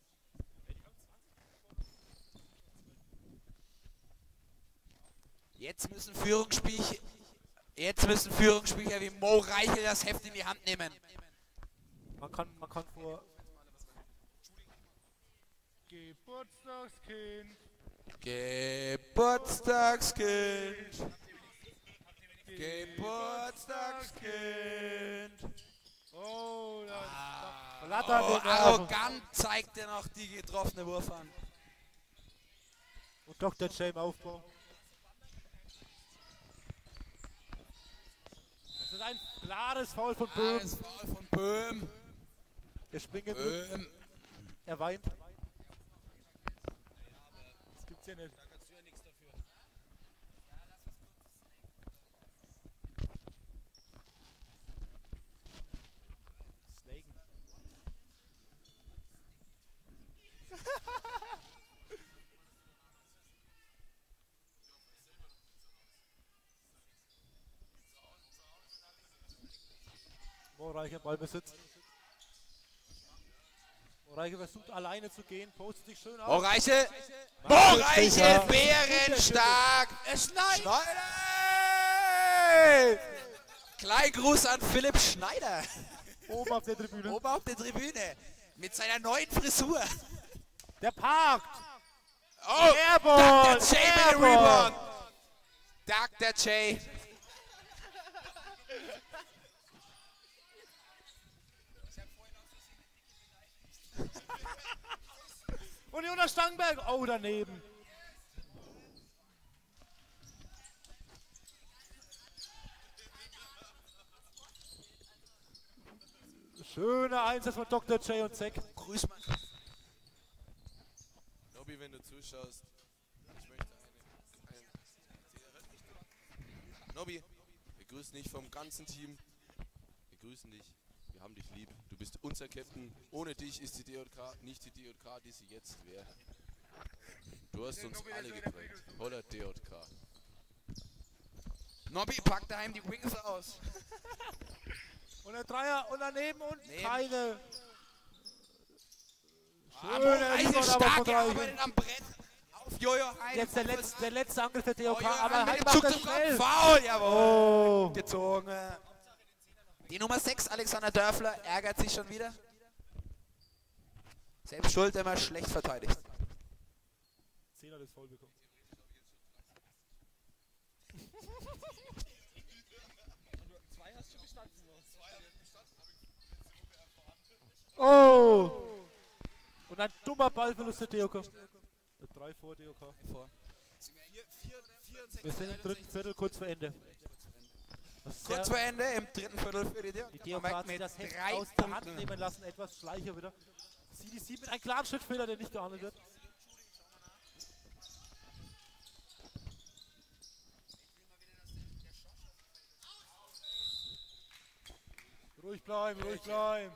Jetzt müssen Führungsspieler, jetzt müssen Führungsspieler wie Mo Reichel das Heft in die Hand nehmen. Man kann, man kann vor. Geburtstagskind. Geburtstagskind. Geburtstagskind. Oh, das Ah, Flattern Oh, den Nerven. arrogant zeigt er noch die getroffene Wurf an. Und Doktor J im Aufbau. Das ist ein klares Foul von Böhm. Klares Foul von Böhm. Er springt mit. Böhm. Er weint. Das gibt's ja nicht. Snaken. Moreiche Ballbesitz. Moreiche versucht alleine zu gehen, postet sich schön auf. Moreiche. Markus Moreiche, Fischer. bärenstark. Es schneidet. Klein Gruß an Philipp Schneider. Oben auf der Tribüne. Oben auf der Tribüne. Mit seiner neuen Frisur. Der parkt. Oh, Airball. Doktor J mit dem Airball. Rebound. Doktor J. Und Jonas Stangenberg. Oh, daneben. Schöner Einsatz von Doktor J und Zack. Grüß mal. Nobby, wenn du zuschaust, ich möchte eine... eine Nobby, wir grüßen dich vom ganzen Team. Wir grüßen dich. Wir haben dich lieb. Du bist unser Captain. Ohne dich ist die D J K nicht die D J K, die sie jetzt wäre. Du hast uns alle geprägt. Holla D J K. Nobby packt daheim die Wings aus. Und der Dreier und daneben und Neben. keine. Ah, Schöner Moreiche Rebound aber stark von gearbeitet Reichen. am Brett. Auf Jojo Hein. Jetzt der letzte, der letzte Angriff der D O K, Jojo aber Hein halt mit dem macht Zug er zum schnell. Kopf. Foul, jawohl. Oh. Gezogen. Die Nummer sechs, Alexander Dörfler, ärgert sich schon wieder. Selbst schuld, immer schlecht verteidigt. Zehner das Foul bekommen. Oh! Und ein dummer Ballverlust der D O K. Drei vor D O K. Wir sind im dritten Viertel, kurz vor Ende. Das ist Kurz sehr- vor Ende im dritten Viertel für die D J Die D O K hat sich mit das Heft drei aus der Hand Punkten. nehmen lassen, etwas Schleicher wieder. C D C mit einem klaren Schrittfehler, der nicht geahndet wird. Ruhig bleiben, ruhig bleiben.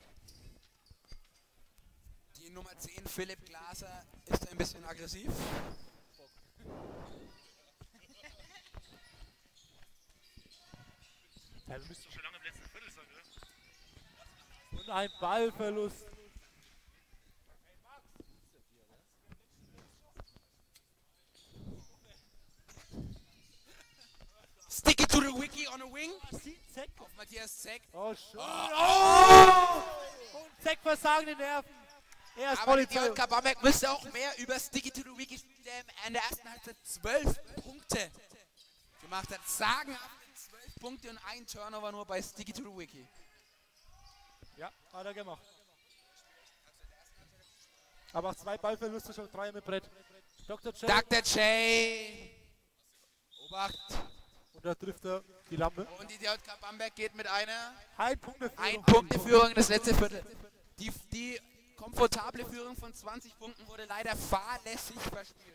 Die Nummer zehn, Philipp Glaser, ist ein bisschen aggressiv. Ja, wir müssen schon lange im letzten Viertel sein, oder? Und ein Ballverlust. Stick it to the wiki on a wing. Zack. Auf Matthias Zeck. Oh, schön. Oh! Und Zack versagen den Nerven. Er ist Aber die D Polizei. J K Bamberg müsste auch mehr über Sticky to the Wiki spielen, der in der ersten Halbzeit zwölf Punkte gemacht hat. Sagenhafte zwölf Punkte und ein Turnover nur bei Sticky to the Wiki. Ja, hat er gemacht. Aber auch zwei Ballverluste, schon drei mit Brett. Doktor J. Doktor J. Obacht. Und da trifft er die Lampe. Und die D J K Bamberg geht mit einer Ein Punkt der ein Führung. Punkt in Führung in das letzte Viertel. Die, die komfortable Führung von zwanzig Punkten wurde leider fahrlässig verspielt.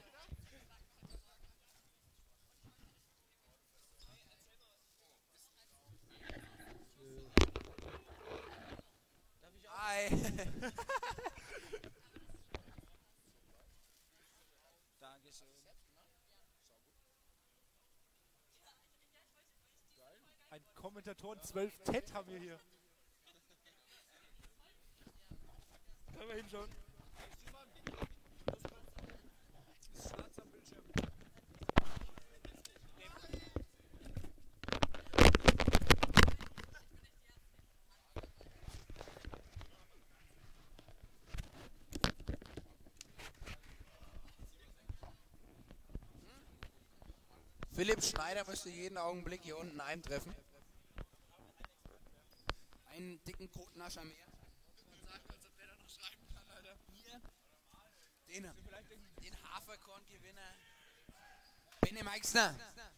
Hi. Ein Kommentatoren zwölf Tet haben wir hier. Können wir hinschauen? Philipp Schneider müsste jeden Augenblick hier unten eintreffen. Einen dicken Kotnascher mehr. Den, den Haferkorn-Gewinner. Benny Meixner.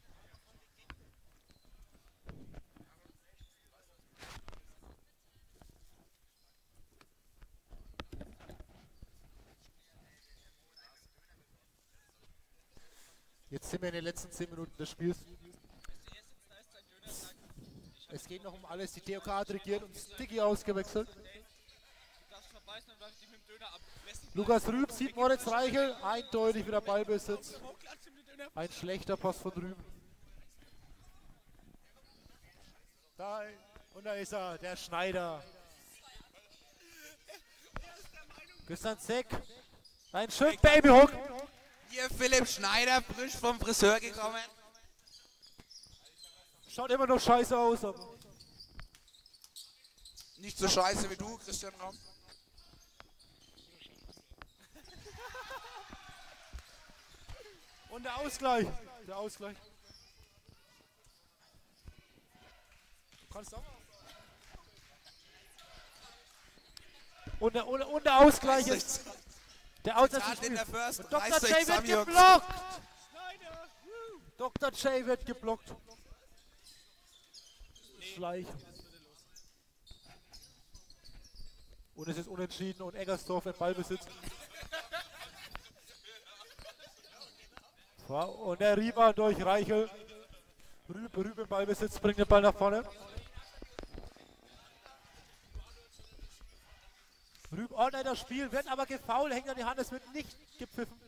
Jetzt sind wir in den letzten zehn Minuten des Spiels. Es geht noch um alles. Die D O K hat regiert und Sticky ausgewechselt. Lukas Rüb sieht Moritz Reichel. Eindeutig wieder Ballbesitz. Ein schlechter Pass von Rüb. Da, und da ist er, der Schneider. Christian Zeck. Ein schön Babyhook. Hier Philipp Schneider, frisch vom Friseur gekommen. Schaut immer noch scheiße aus, aber Nicht so scheiße wie du, Christian Raum. und der Ausgleich. Der Ausgleich. Du kannst auch. Und der, und, und der Ausgleich ist. Der Ausgleich Tat in der First. Doktor Reißt euch J wird zusammen, Jungs. geblockt. Doktor J wird geblockt. Schleich. Und es ist unentschieden und Eggersdorf im Ballbesitz. Und der Rebound durch Reichel. Rüb, Rüb im Ballbesitz, bringt den Ball nach vorne. Rüb ordnet das Spiel, wird aber gefoult, hängt an die Hand, es wird nicht gepfiffen.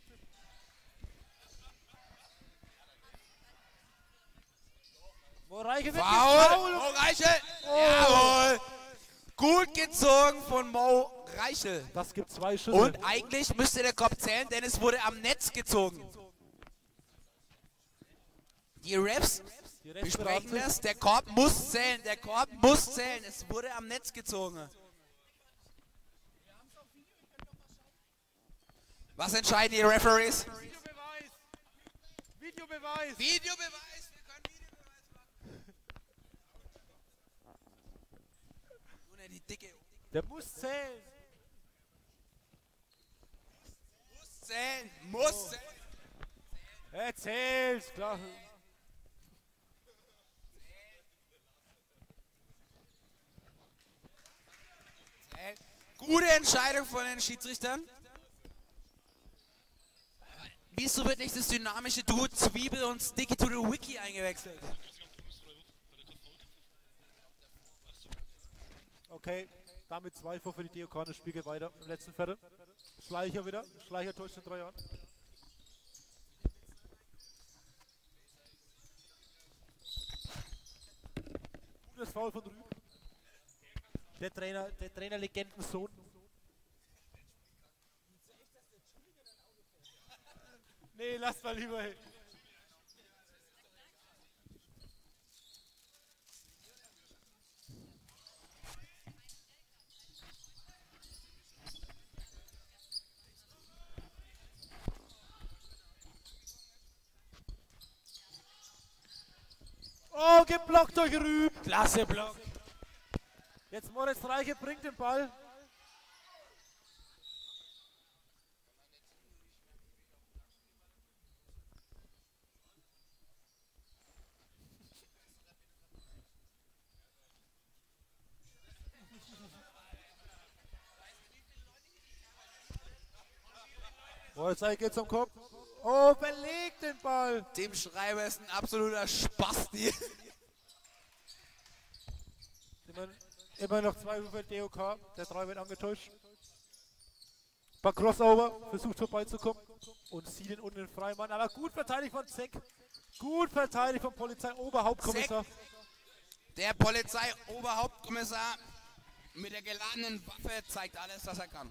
Mo Reichel wird Foul! Mo gefoult. Reichel! Oh. Jawohl! Gut gezogen von Mo Reichel. Das gibt zwei Schüsse. Und eigentlich müsste der Kopf zählen, denn es wurde am Netz gezogen. Die Refs Die Refs besprechen beraten sich. das. Der Korb muss zählen. Der Korb muss zählen. Es wurde am Netz gezogen. Was entscheiden die Referees? Videobeweis! Videobeweis! Videobeweis. Wir können Videobeweis machen. Ohne die Dicke. Der muss zählen! Muss zählen. Muss zählen. Er zählt! Klar. Gute Entscheidung von den Schiedsrichtern. Wieso wird nicht das dynamische Duo Zwiebel und Sticky to the Wiki eingewechselt? Okay, damit zwei vor für die D O K, das Spiel geht weiter im letzten Viertel. Schleicher wieder, Schleicher täuscht den Dreier an. Gutes Foul von drüben. Der Trainer, der Trainer Legendensohn. Nee, lass mal lieber hin. Oh, geblockt durch Rüb. Klasse Block. Jetzt Moritz Reiche bringt den Ball. Moritz Reiche geht zum Kopf. Oh, belegt den Ball. Dem Schreiber ist ein absoluter Spasti. Immer, immer noch zwei für D O K. Der drei wird angetäuscht. Paar Crossover, versucht vorbeizukommen. Und zieht ihn unten in den Freimann. Aber gut verteidigt von Zeck. Gut verteidigt vom Polizeioberhauptkommissar. Der Polizeioberhauptkommissar mit der geladenen Waffe zeigt alles, was er kann.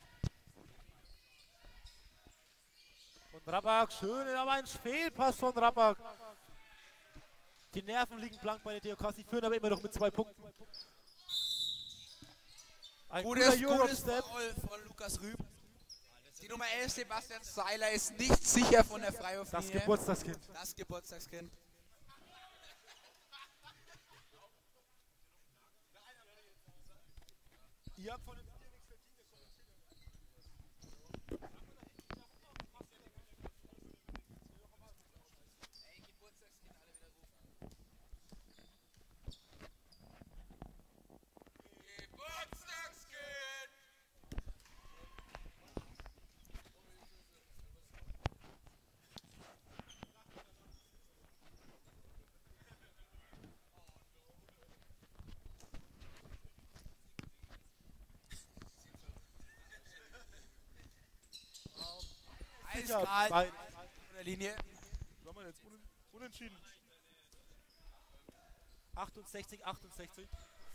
Und Rabak, schön, aber ein Fehlpass von Rabak. Die Nerven liegen blank bei der D O K. Sie führen aber immer noch mit zwei Punkten. Ein Gutes, guter gutes Europe-Step. Foul von Lukas Rüb. Die Nummer elf, Sebastian Seiler, ist nicht sicher von der Freiwurflinie. Das Geburtstagskind. Das Geburtstagskind. Ihr habt von dem Spiel nichts eiskalt Nein. von der Linie. Was haben wir jetzt? Un unentschieden. achtundsechzig, achtundsechzig.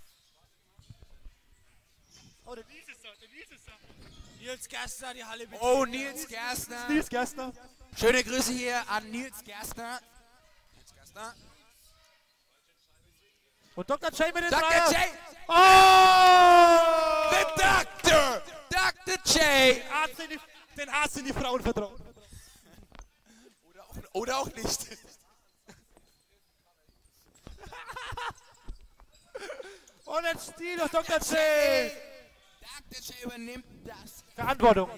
Oh, der Nils ist da, der Nils ist da. Nils Gerstner, die Halle bitte. Oh, Nils Gerstner. Nils Gerstner. Schöne Grüße hier an Nils Gerstner. Nils Gerstner. Und Doktor J mit den Doktor Dreier. J. Oh! The Doctor. Doktor J. Arzt in die, den Arzt in die Frauen vertrauen. Oder auch, oder auch nicht. Und ein Stil durch Doktor J. Doktor J übernimmt das. Verantwortung.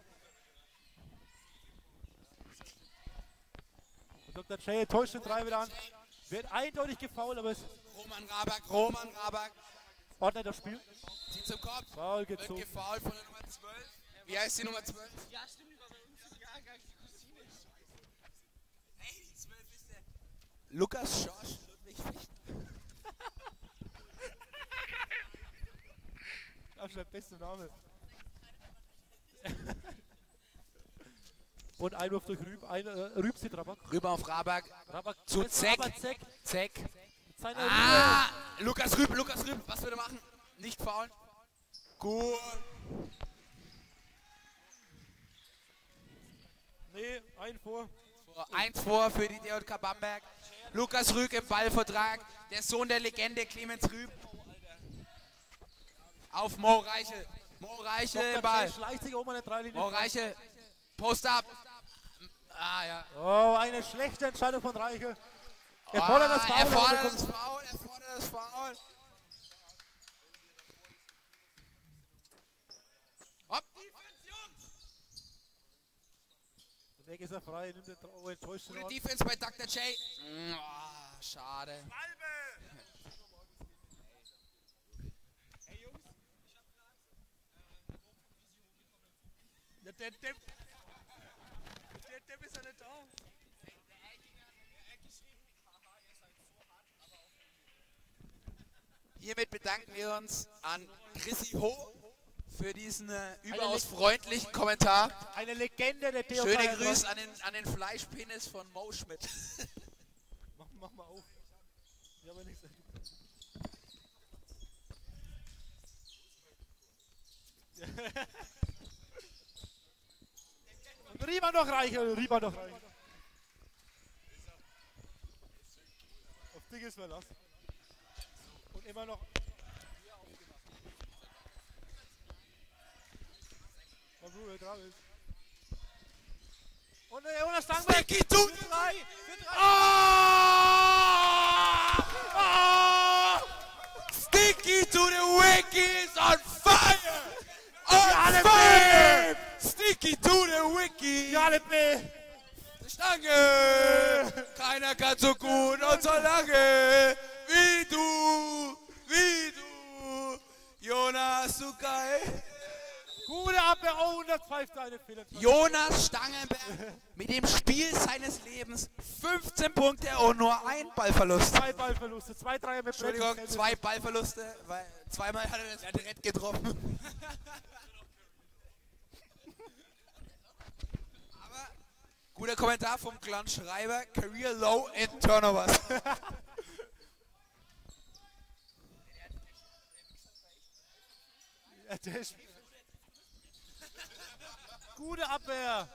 Und Doktor J enttäuscht den Dreier wieder an. Wird eindeutig gefoult, aber es Roman Raback, Roman Raback. ordnet das Spiel. Zieht zum Kopf. Foul Wird gezogen. gefoult von der Nummer zwölf. Wie heißt die Nummer zwölf? Ja, stimmt, die war bei uns im Jahrgang die Cousine. Hey, die zwölf ist der Lukas Schorsch Ludwig Fichten. Das ist der beste Name. Und Einwurf durch Rüb, ein, äh, Rüb sieht Raback. Rüber auf Raback. Raback Zu lässt Zeck. aber Zeck. Zeck. Mit seiner Ah! Lukas Rüb, Lukas Rüb. Was würde er machen? Nicht faulen. Gut. Nee, ein vor. Eins vor für die D J K Bamberg. Lukas Rüg im Ballvertrag. Der Sohn der Legende Clemens Rüb. Auf Mo Reichel. Mo Reichel im Doktor Ball. J schleicht sich oben an der Dreilinie. Mo Reichel. Post up. Ah ja. Oh, eine schlechte Entscheidung von Reichel. Er fordert das Ah, Foul. Er aber fordert bekommt- das Foul. Er fordert das Foul. Hopp, Defense, Jungs. Weg ist er frei, nimmt den Tra- oh, enttäuscht den Gute Ort. Defense bei Doktor J. Mm, ah, schade. Ja, der Depp. Der Depp ist ja nicht da. Hiermit bedanken wir uns an Chrissy Ho für diesen äh, überaus freundlichen Kommentar. Eine Legende der D O K. Schöne Grüße an den, an den Fleischpenis von Mo Schmidt. Mach, mach mal auf. Ich habe nichts. Und Rieber noch Reichel, Rieber noch Reichel. Auf dich ist Verlass. Und immer noch. Mal Bruder drauf ist. Und der Jonas Stangberg. Sticky to Für drei. Für drei. Oh! Sticky to the wiki is on fire! On fire! Sticky to the wiki! Ja, nicht mehr. Stange! Keiner kann so gut und so lange wie du, wie du, Jonas, du geil. Gute Abwehr, oh, und das pfeift eine Fehler. Jonas Stangenberg mit dem Spiel seines Lebens. fünfzehn Punkte und nur ein Ballverlust. Zwei Ballverluste, zwei Dreier mit Entschuldigung, Brett. zwei Ballverluste, weil zweimal hat er das Adrett getroffen. Aber guter Kommentar vom Clan Schreiber, Career Low in Turnovers. Ja, der ist gute Abwehr.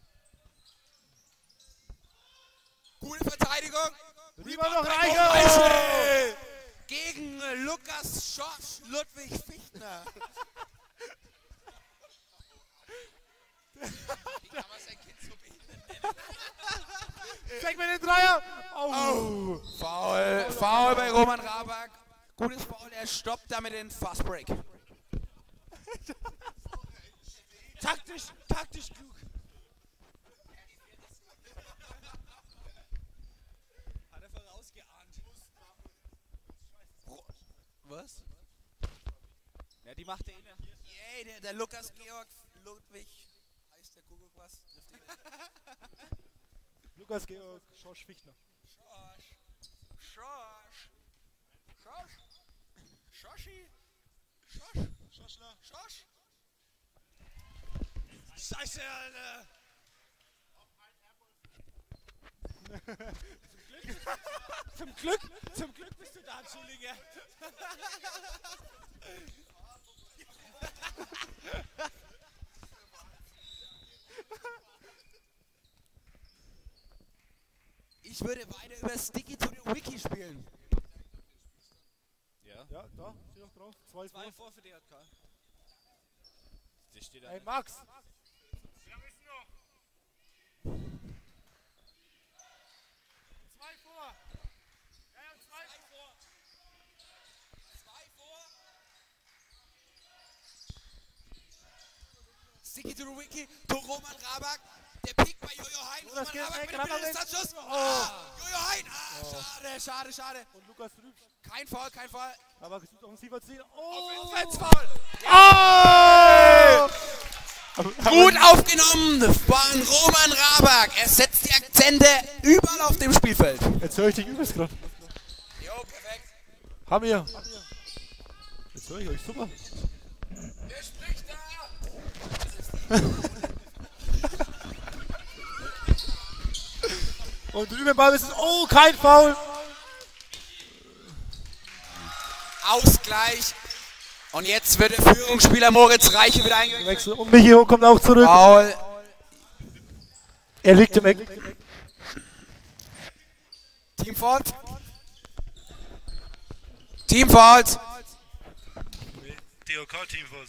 Gute Verteidigung. Lieber noch Reichel. Reichel. Gegen äh, Lukas Schorsch Ludwig Fichtner. Wie kann man sein Kind so behindern? Zeig mir den Dreier. Oh. Oh. Foul. Foul bei Roman Raback. Gutes Foul, er stoppt damit den Fastbreak. Taktisch, taktisch klug. Hat er vorausgeahnt. Was? Ja, die macht er eh. Yay, der, der Lukas Georg Ludwig. Heißt der Kuckuck was? Lukas Georg, Schorsch Fichtner. Schorsch. Schorsch. Schorsch. Schorschi. Schorsch. Schorschler. Schorsch. Scheiße, Alter. Zum Glück, zum Glück bist du da, Schulinger. Ich würde weiter über Sticky to the Wiki spielen. Ja? Ja, da, steht noch drauf. Zwei, Zwei vor. vor für D J K. Das steht da. Hey, Max. Wie lange ist noch? Zwei vor. Ja, ja, zwei vor. Zwei vor. Sticky to the Wiki, to Roman Rabak. Der Pick bei Jojo Hein. Oh, das Roman geht Rabak weg, mit dem Rabak weg. Distanzschuss. Oh. Ah, Jojo Hein. Ah, schade, schade, schade. Und Lukas Rübsch. Kein Foul, kein Foul. Aber gesucht offensiver Ziel. Oh! Offensfoul. Oh! Gut aufgenommen von Roman Rabak. Er setzt die Akzente überall auf dem Spielfeld. Jetzt höre ich dich übelst gerade. Jo, perfekt. Haben wir. Jetzt höre ich euch super. Wer spricht da? Und drüben Ball ist es. Oh, kein Foul! Ausgleich. Und jetzt wird der Führungsspieler Moritz Reiche wieder eingewechselt. Wechsel. Und Michio kommt auch zurück. Foul. Er liegt im Eck. Team Fault. Team Fault. D O K-Team was.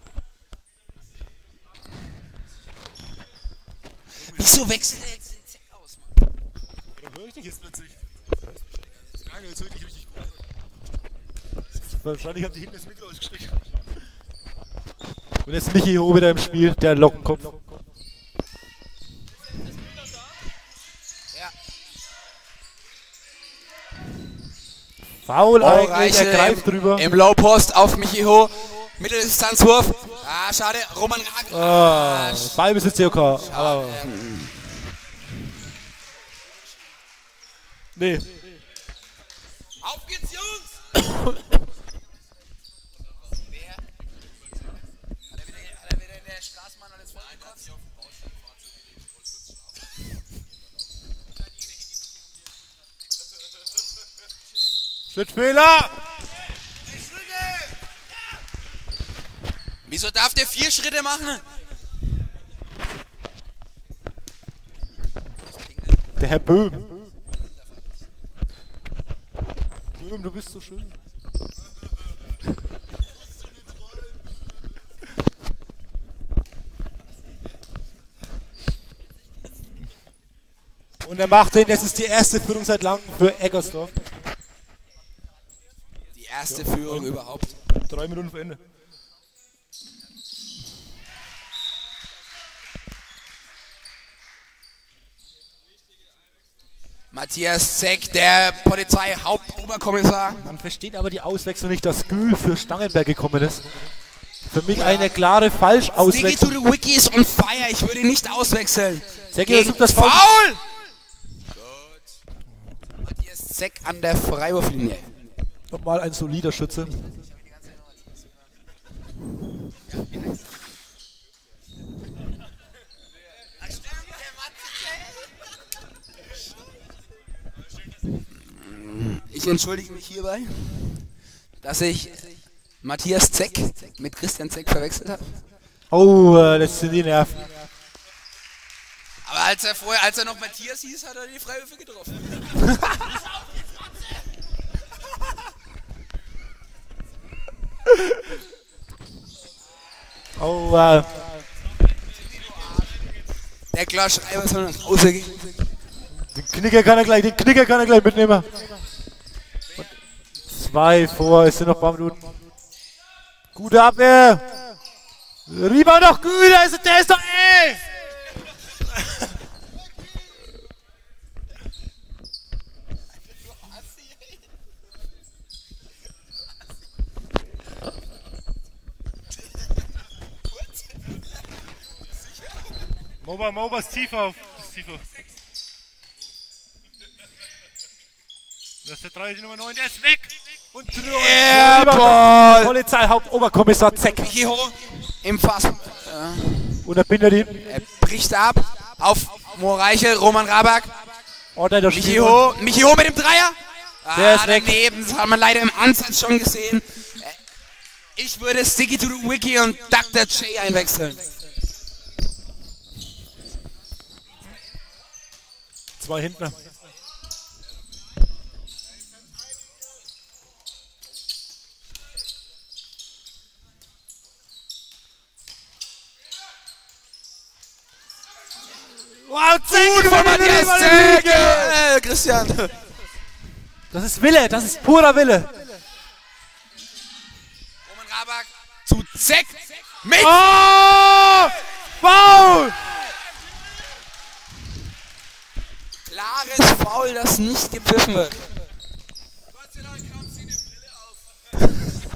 Wieso wechselt er jetzt den Zeck aus, Mann? Warum höre ich dich jetzt plötzlich? Nein, jetzt höre ich dich richtig gut. Wahrscheinlich haben die hinten das Mikro ausgestreckt. Und jetzt Michio wieder im Spiel, der Lockenkopf. Ja. Foul Oh, eigentlich, Reiche er greift im, drüber. im Low Post auf Michiho. Mitteldistanzwurf. Ah, schade. Roman Rabak. Ah, Ballbesitz D O K. Aber nee. Auf geht's, Jungs! Wer? Hat er wieder, hat er wieder in der Straßenbahn alles vollgekotzt? Schrittfehler! Wieso darf der vier Schritte machen? Der Herr Böhm. Böhm, du bist so schön. Und er macht den, das ist die erste Führung seit langem für Eggersdorf. Die erste Führung überhaupt. Drei Minuten vor Ende. Matthias Zeck, der Polizeihauptoberkommissar. Man versteht aber die Auswechslung nicht, dass Gül für Stangenberg gekommen ist. Für mich eine klare Sticky to Falschauswechslung. the Wiki ist on fire. Ich würde ihn nicht auswechseln. Zeck Gegen versucht das Foul! Foul. Gut. Matthias Zeck an der Freiwurflinie. Nochmal ein solider Schütze. Ich entschuldige mich hierbei, dass ich Matthias Zeck mit Christian Zeck verwechselt habe. Oh, äh, das sind die Nerven. Aber als er vorher, als er noch Matthias hieß, hat er die Freiwürfe getroffen. Oh, äh, Der Klaus Schreiber soll nach Hause gehen. den Knicker kann er gleich, den Knicker kann er gleich mitnehmen. Und zwei vor, es sind noch ein paar Minuten. Gute Abwehr. Rieber noch gut, der ist, der ist doch ey! Moba, Moba ist tief auf. Ist tief auf. Das ist der drei, die Nummer neun, der ist weg. Und Airball! Polizeihauptoberkommissar Zeck. Michiho im Fass. Äh, Und er bindet ihn. er bricht ab auf Moreichel, Roman Rabak. Ordnet das Spiel. Michiho, Michiho mit dem Dreier. Der Ah, ist weg. daneben, das haben wir leider im Ansatz schon gesehen. Ich würde Sticky to the Wiki und Doktor J einwechseln. Zwei hinten. Wow, Zecke von Matthias Matthias Zecke! Äh, Christian. Das ist Wille, das ist purer Wille. Roman Rabak zu Zeck mit. Oh! Foul! Klares Foul, das nicht gepfiffen wird. Gott sei Dank haben sie eine Brille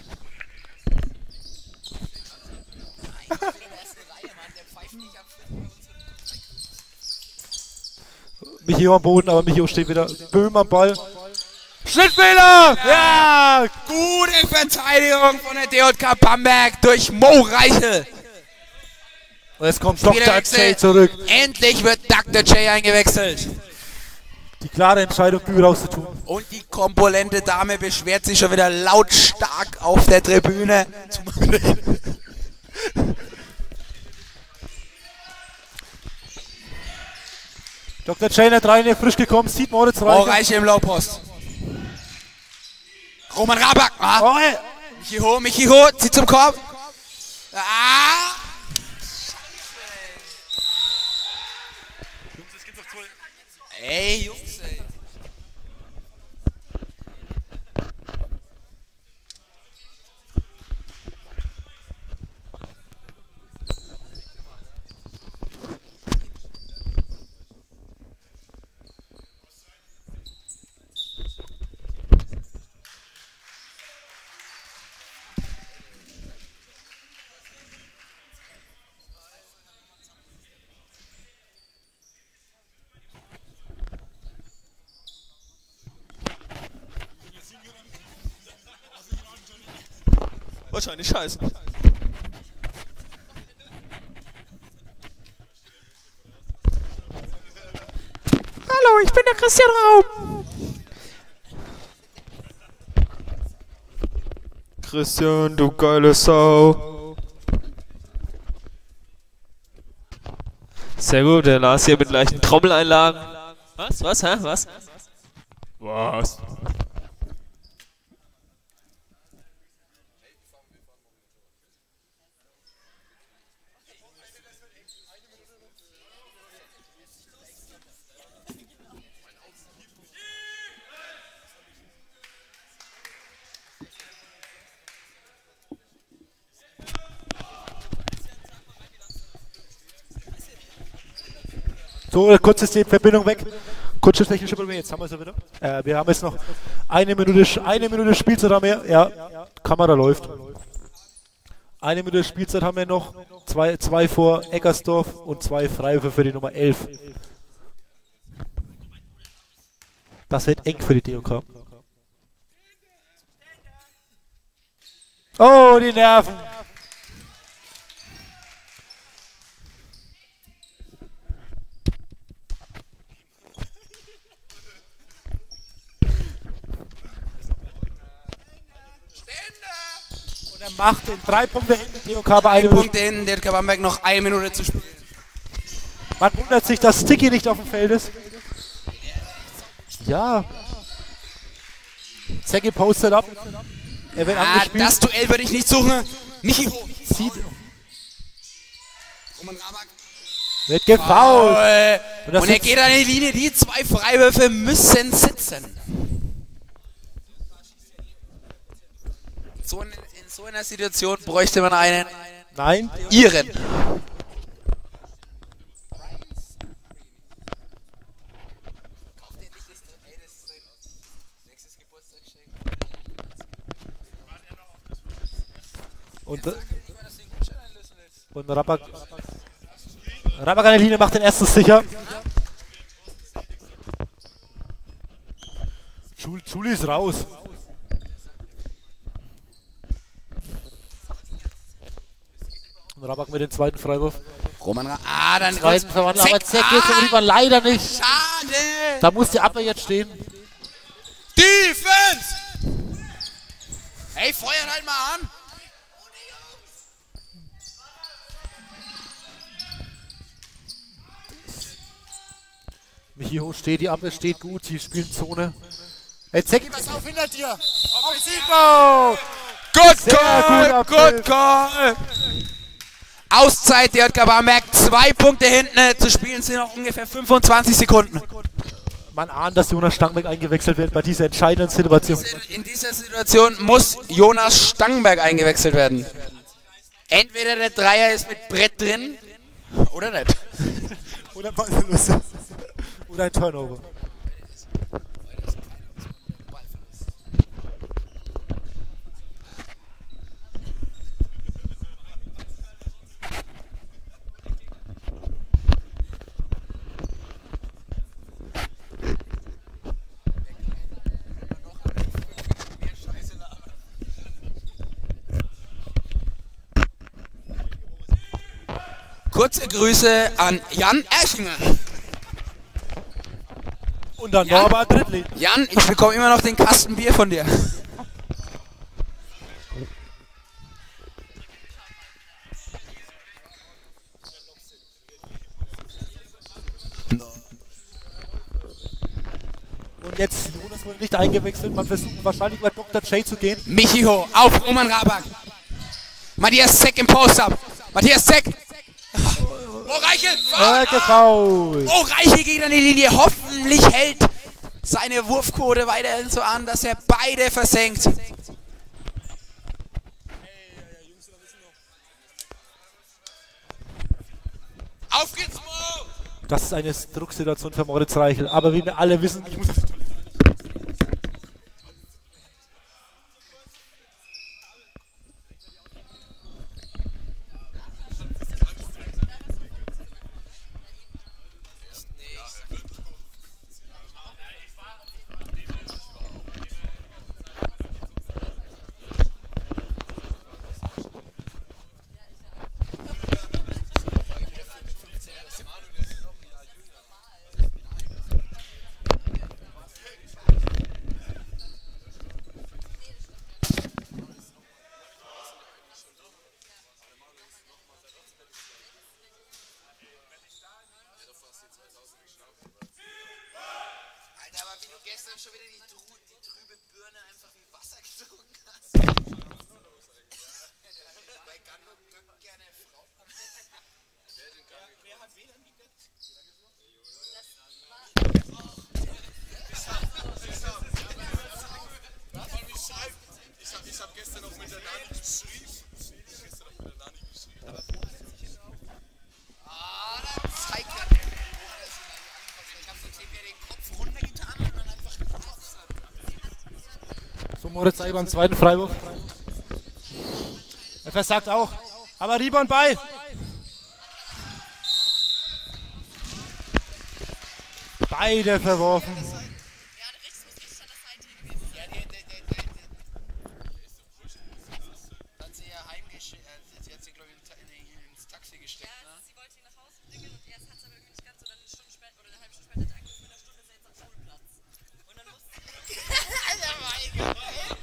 auf. Michio am Boden, aber Michio steht wieder. Böhm am Ball. Schnittfehler! Ja! Gute Verteidigung von der D J K Bamberg durch Mo Reichel. Und jetzt kommt Doktor J Spielerwechsel. zurück. Endlich wird Doktor J eingewechselt. Die klare Entscheidung, Bühl rauszutun. Und die komponente Dame beschwert sich schon wieder lautstark auf der Tribüne. Doktor J in der Dreine frisch gekommen, sieht Moritz Mo Reichel. Reichel im Lowpost. Roman Rabak. Ah. Oh, ey. Michi Ho, Michi Ho, zieht zum Korb. Ah. Ey, Jungs, ey. Wahrscheinlich scheiße. Hallo, ich bin der Christian Raum. Christian, du geile Sau. Sehr gut, der Lars hier mit leichten Trommeleinlagen. Was? Was? Hä? Was? Was? So, kurz ist die Verbindung weg. Kurzes technische Problem, jetzt haben wir es ja wieder. Äh, wir haben jetzt noch eine Minute, eine Minute Spielzeit haben wir. Ja, Kamera läuft. Eine Minute Spielzeit haben wir noch. Zwei, zwei vor Eckersdorf und zwei Freiwürfe für die Nummer elf. Das wird eng für die D O K. Oh, die Nerven. Und er macht den drei Punkte hinten, D O K bei einem Punkt in, der D J K Bamberg noch eine Minute zu spielen. Man wundert sich, dass Sticky nicht auf dem Feld ist. Ja. Zecki postet ab. Er wird Ah, angespielt. das Duell würde ich nicht suchen. Michi Ho. Sieht, Roman Rabak. wird gefoult. Äh, Und das Und er sitzt- geht an die Linie. Die zwei Freiwürfe müssen sitzen. So in, in so einer Situation bräuchte man einen Nein. Iren. Und, und Rabak. Rabak an der Linie macht den ersten sicher. Jul- Juli ist raus. Und Rabak mit dem zweiten Freiwurf. Roman Ra Ah, dann Zweiten Verwandler, aber Zeck geht zum ah, Riemann leider nicht. schade! Da muss die Abwehr jetzt stehen. Defense! Hey, feuert halt mal an! Michi hoch steht, die Abwehr steht gut, die spielen Zone. Hey, Zeck, Pass auf, hinter dir! Offensivo! Good Sehr call! guter Good call! Auszeit, der J K Bamberg, zwei Punkte hinten. Zu spielen sind noch ungefähr fünfundzwanzig Sekunden. Man ahnt, dass Jonas Stangberg eingewechselt wird bei dieser entscheidenden Situation. In dieser Situation muss Jonas Stangberg eingewechselt werden. Entweder der Dreier ist mit Brett drin oder nicht. Oder Ballverlust. Oder ein Turnover. Kurze Grüße an Jan Erschinger. Und dann Jan? Norbert Drittli. Jan, ich bekomme immer noch den Kasten Bier von dir. Und jetzt, Jonas wurde nicht eingewechselt, man versucht wahrscheinlich bei Doktor J zu gehen. Michiho auf Roman Rabak. Matthias Zeck im Post-Up. Matthias Zeck. Oh, Reichel. Äh, gefoult. Oh, Reichel geht an die Linie. Hoffentlich hält seine Wurfquote weiterhin so an, dass er beide versenkt. Auf geht's, Mo! Das ist eine Drucksituation für Moritz Reichel. Aber wie wir alle wissen, ich muss es tun. Alter, aber wie du gestern schon wieder die, trü die trübe Birne einfach wie Wasser getrunken hast. Bei Gando drückt gerne Frau. Wer hat wen angegönnt? Ich hab, ich hab gestern noch mit der Nani geschrieben. Gestern noch mit der Nani geschrieben. Ah, da zeigt er. Ich hab so den Kopf runtergetan und dann einfach gepasst. So, Moritz Reichel beim zweiten Freiwurf. Er versagt auch. Aber Rebound bei. Beide verworfen. Hat sie ja heimgeschickt, sie hat sie glaube ich ins Taxi gesteckt, ne? Sie wollte ihn nach Hause bringen und erst hat es aber irgendwie nicht ganz so, dann eine Stunde später oder eine halbe Stunde später hat er angerufen, eine Stunde ist er jetzt am Schulplatz. Und dann musste sie... Alter, mein Gott,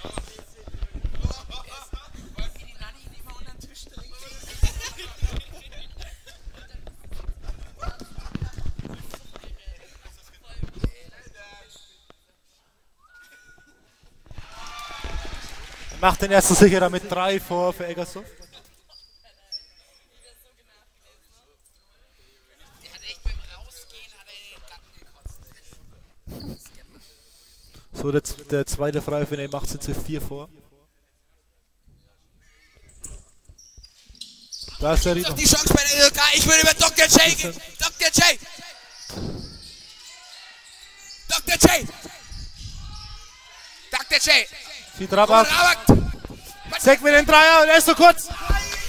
Wie die Nanny ihn immer unter den Tisch trinkt. Macht den ersten sicherer mit drei vor für Eggersdorf. Der hat echt beim Rausgehen hat er den Gatten gekotzt. So, der, der zweite Freiwurf, wenn er macht, sind sie vier vor. Da ist der Auf Rebound. die Chance bei der L K. Ich würde über Doktor J gehen. Doktor J. Doktor J. Doktor J. Sieht Rabak. Rabak. Zeck mit den Dreier und er ist so kurz. Alter,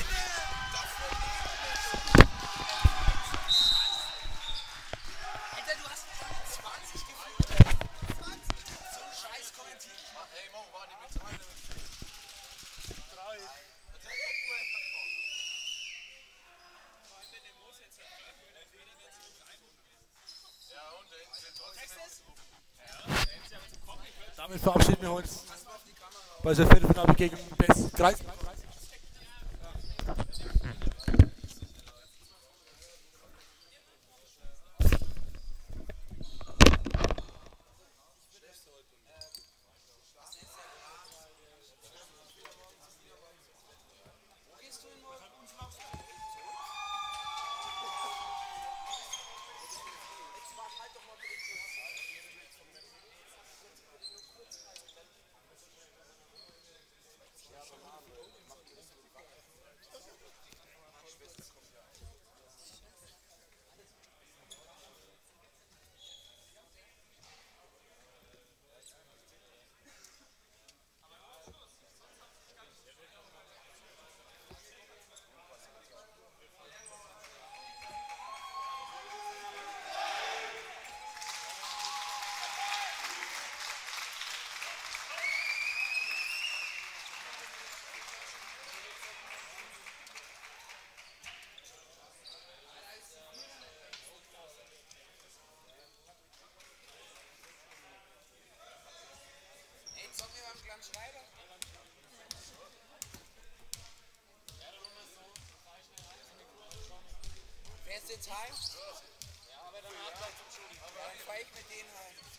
du hast zwanzig gefühlt. zwanzig. So ein Scheiß kommentiert. Hey, Mo, war die mit drei? Drei. damit verabschieden wir uns bei der Viertelfinale gegen Bess Kreis. Wer ist jetzt heim? Ja, aber danach gleich zum Schulen. Dann fahr ich mit denen heim.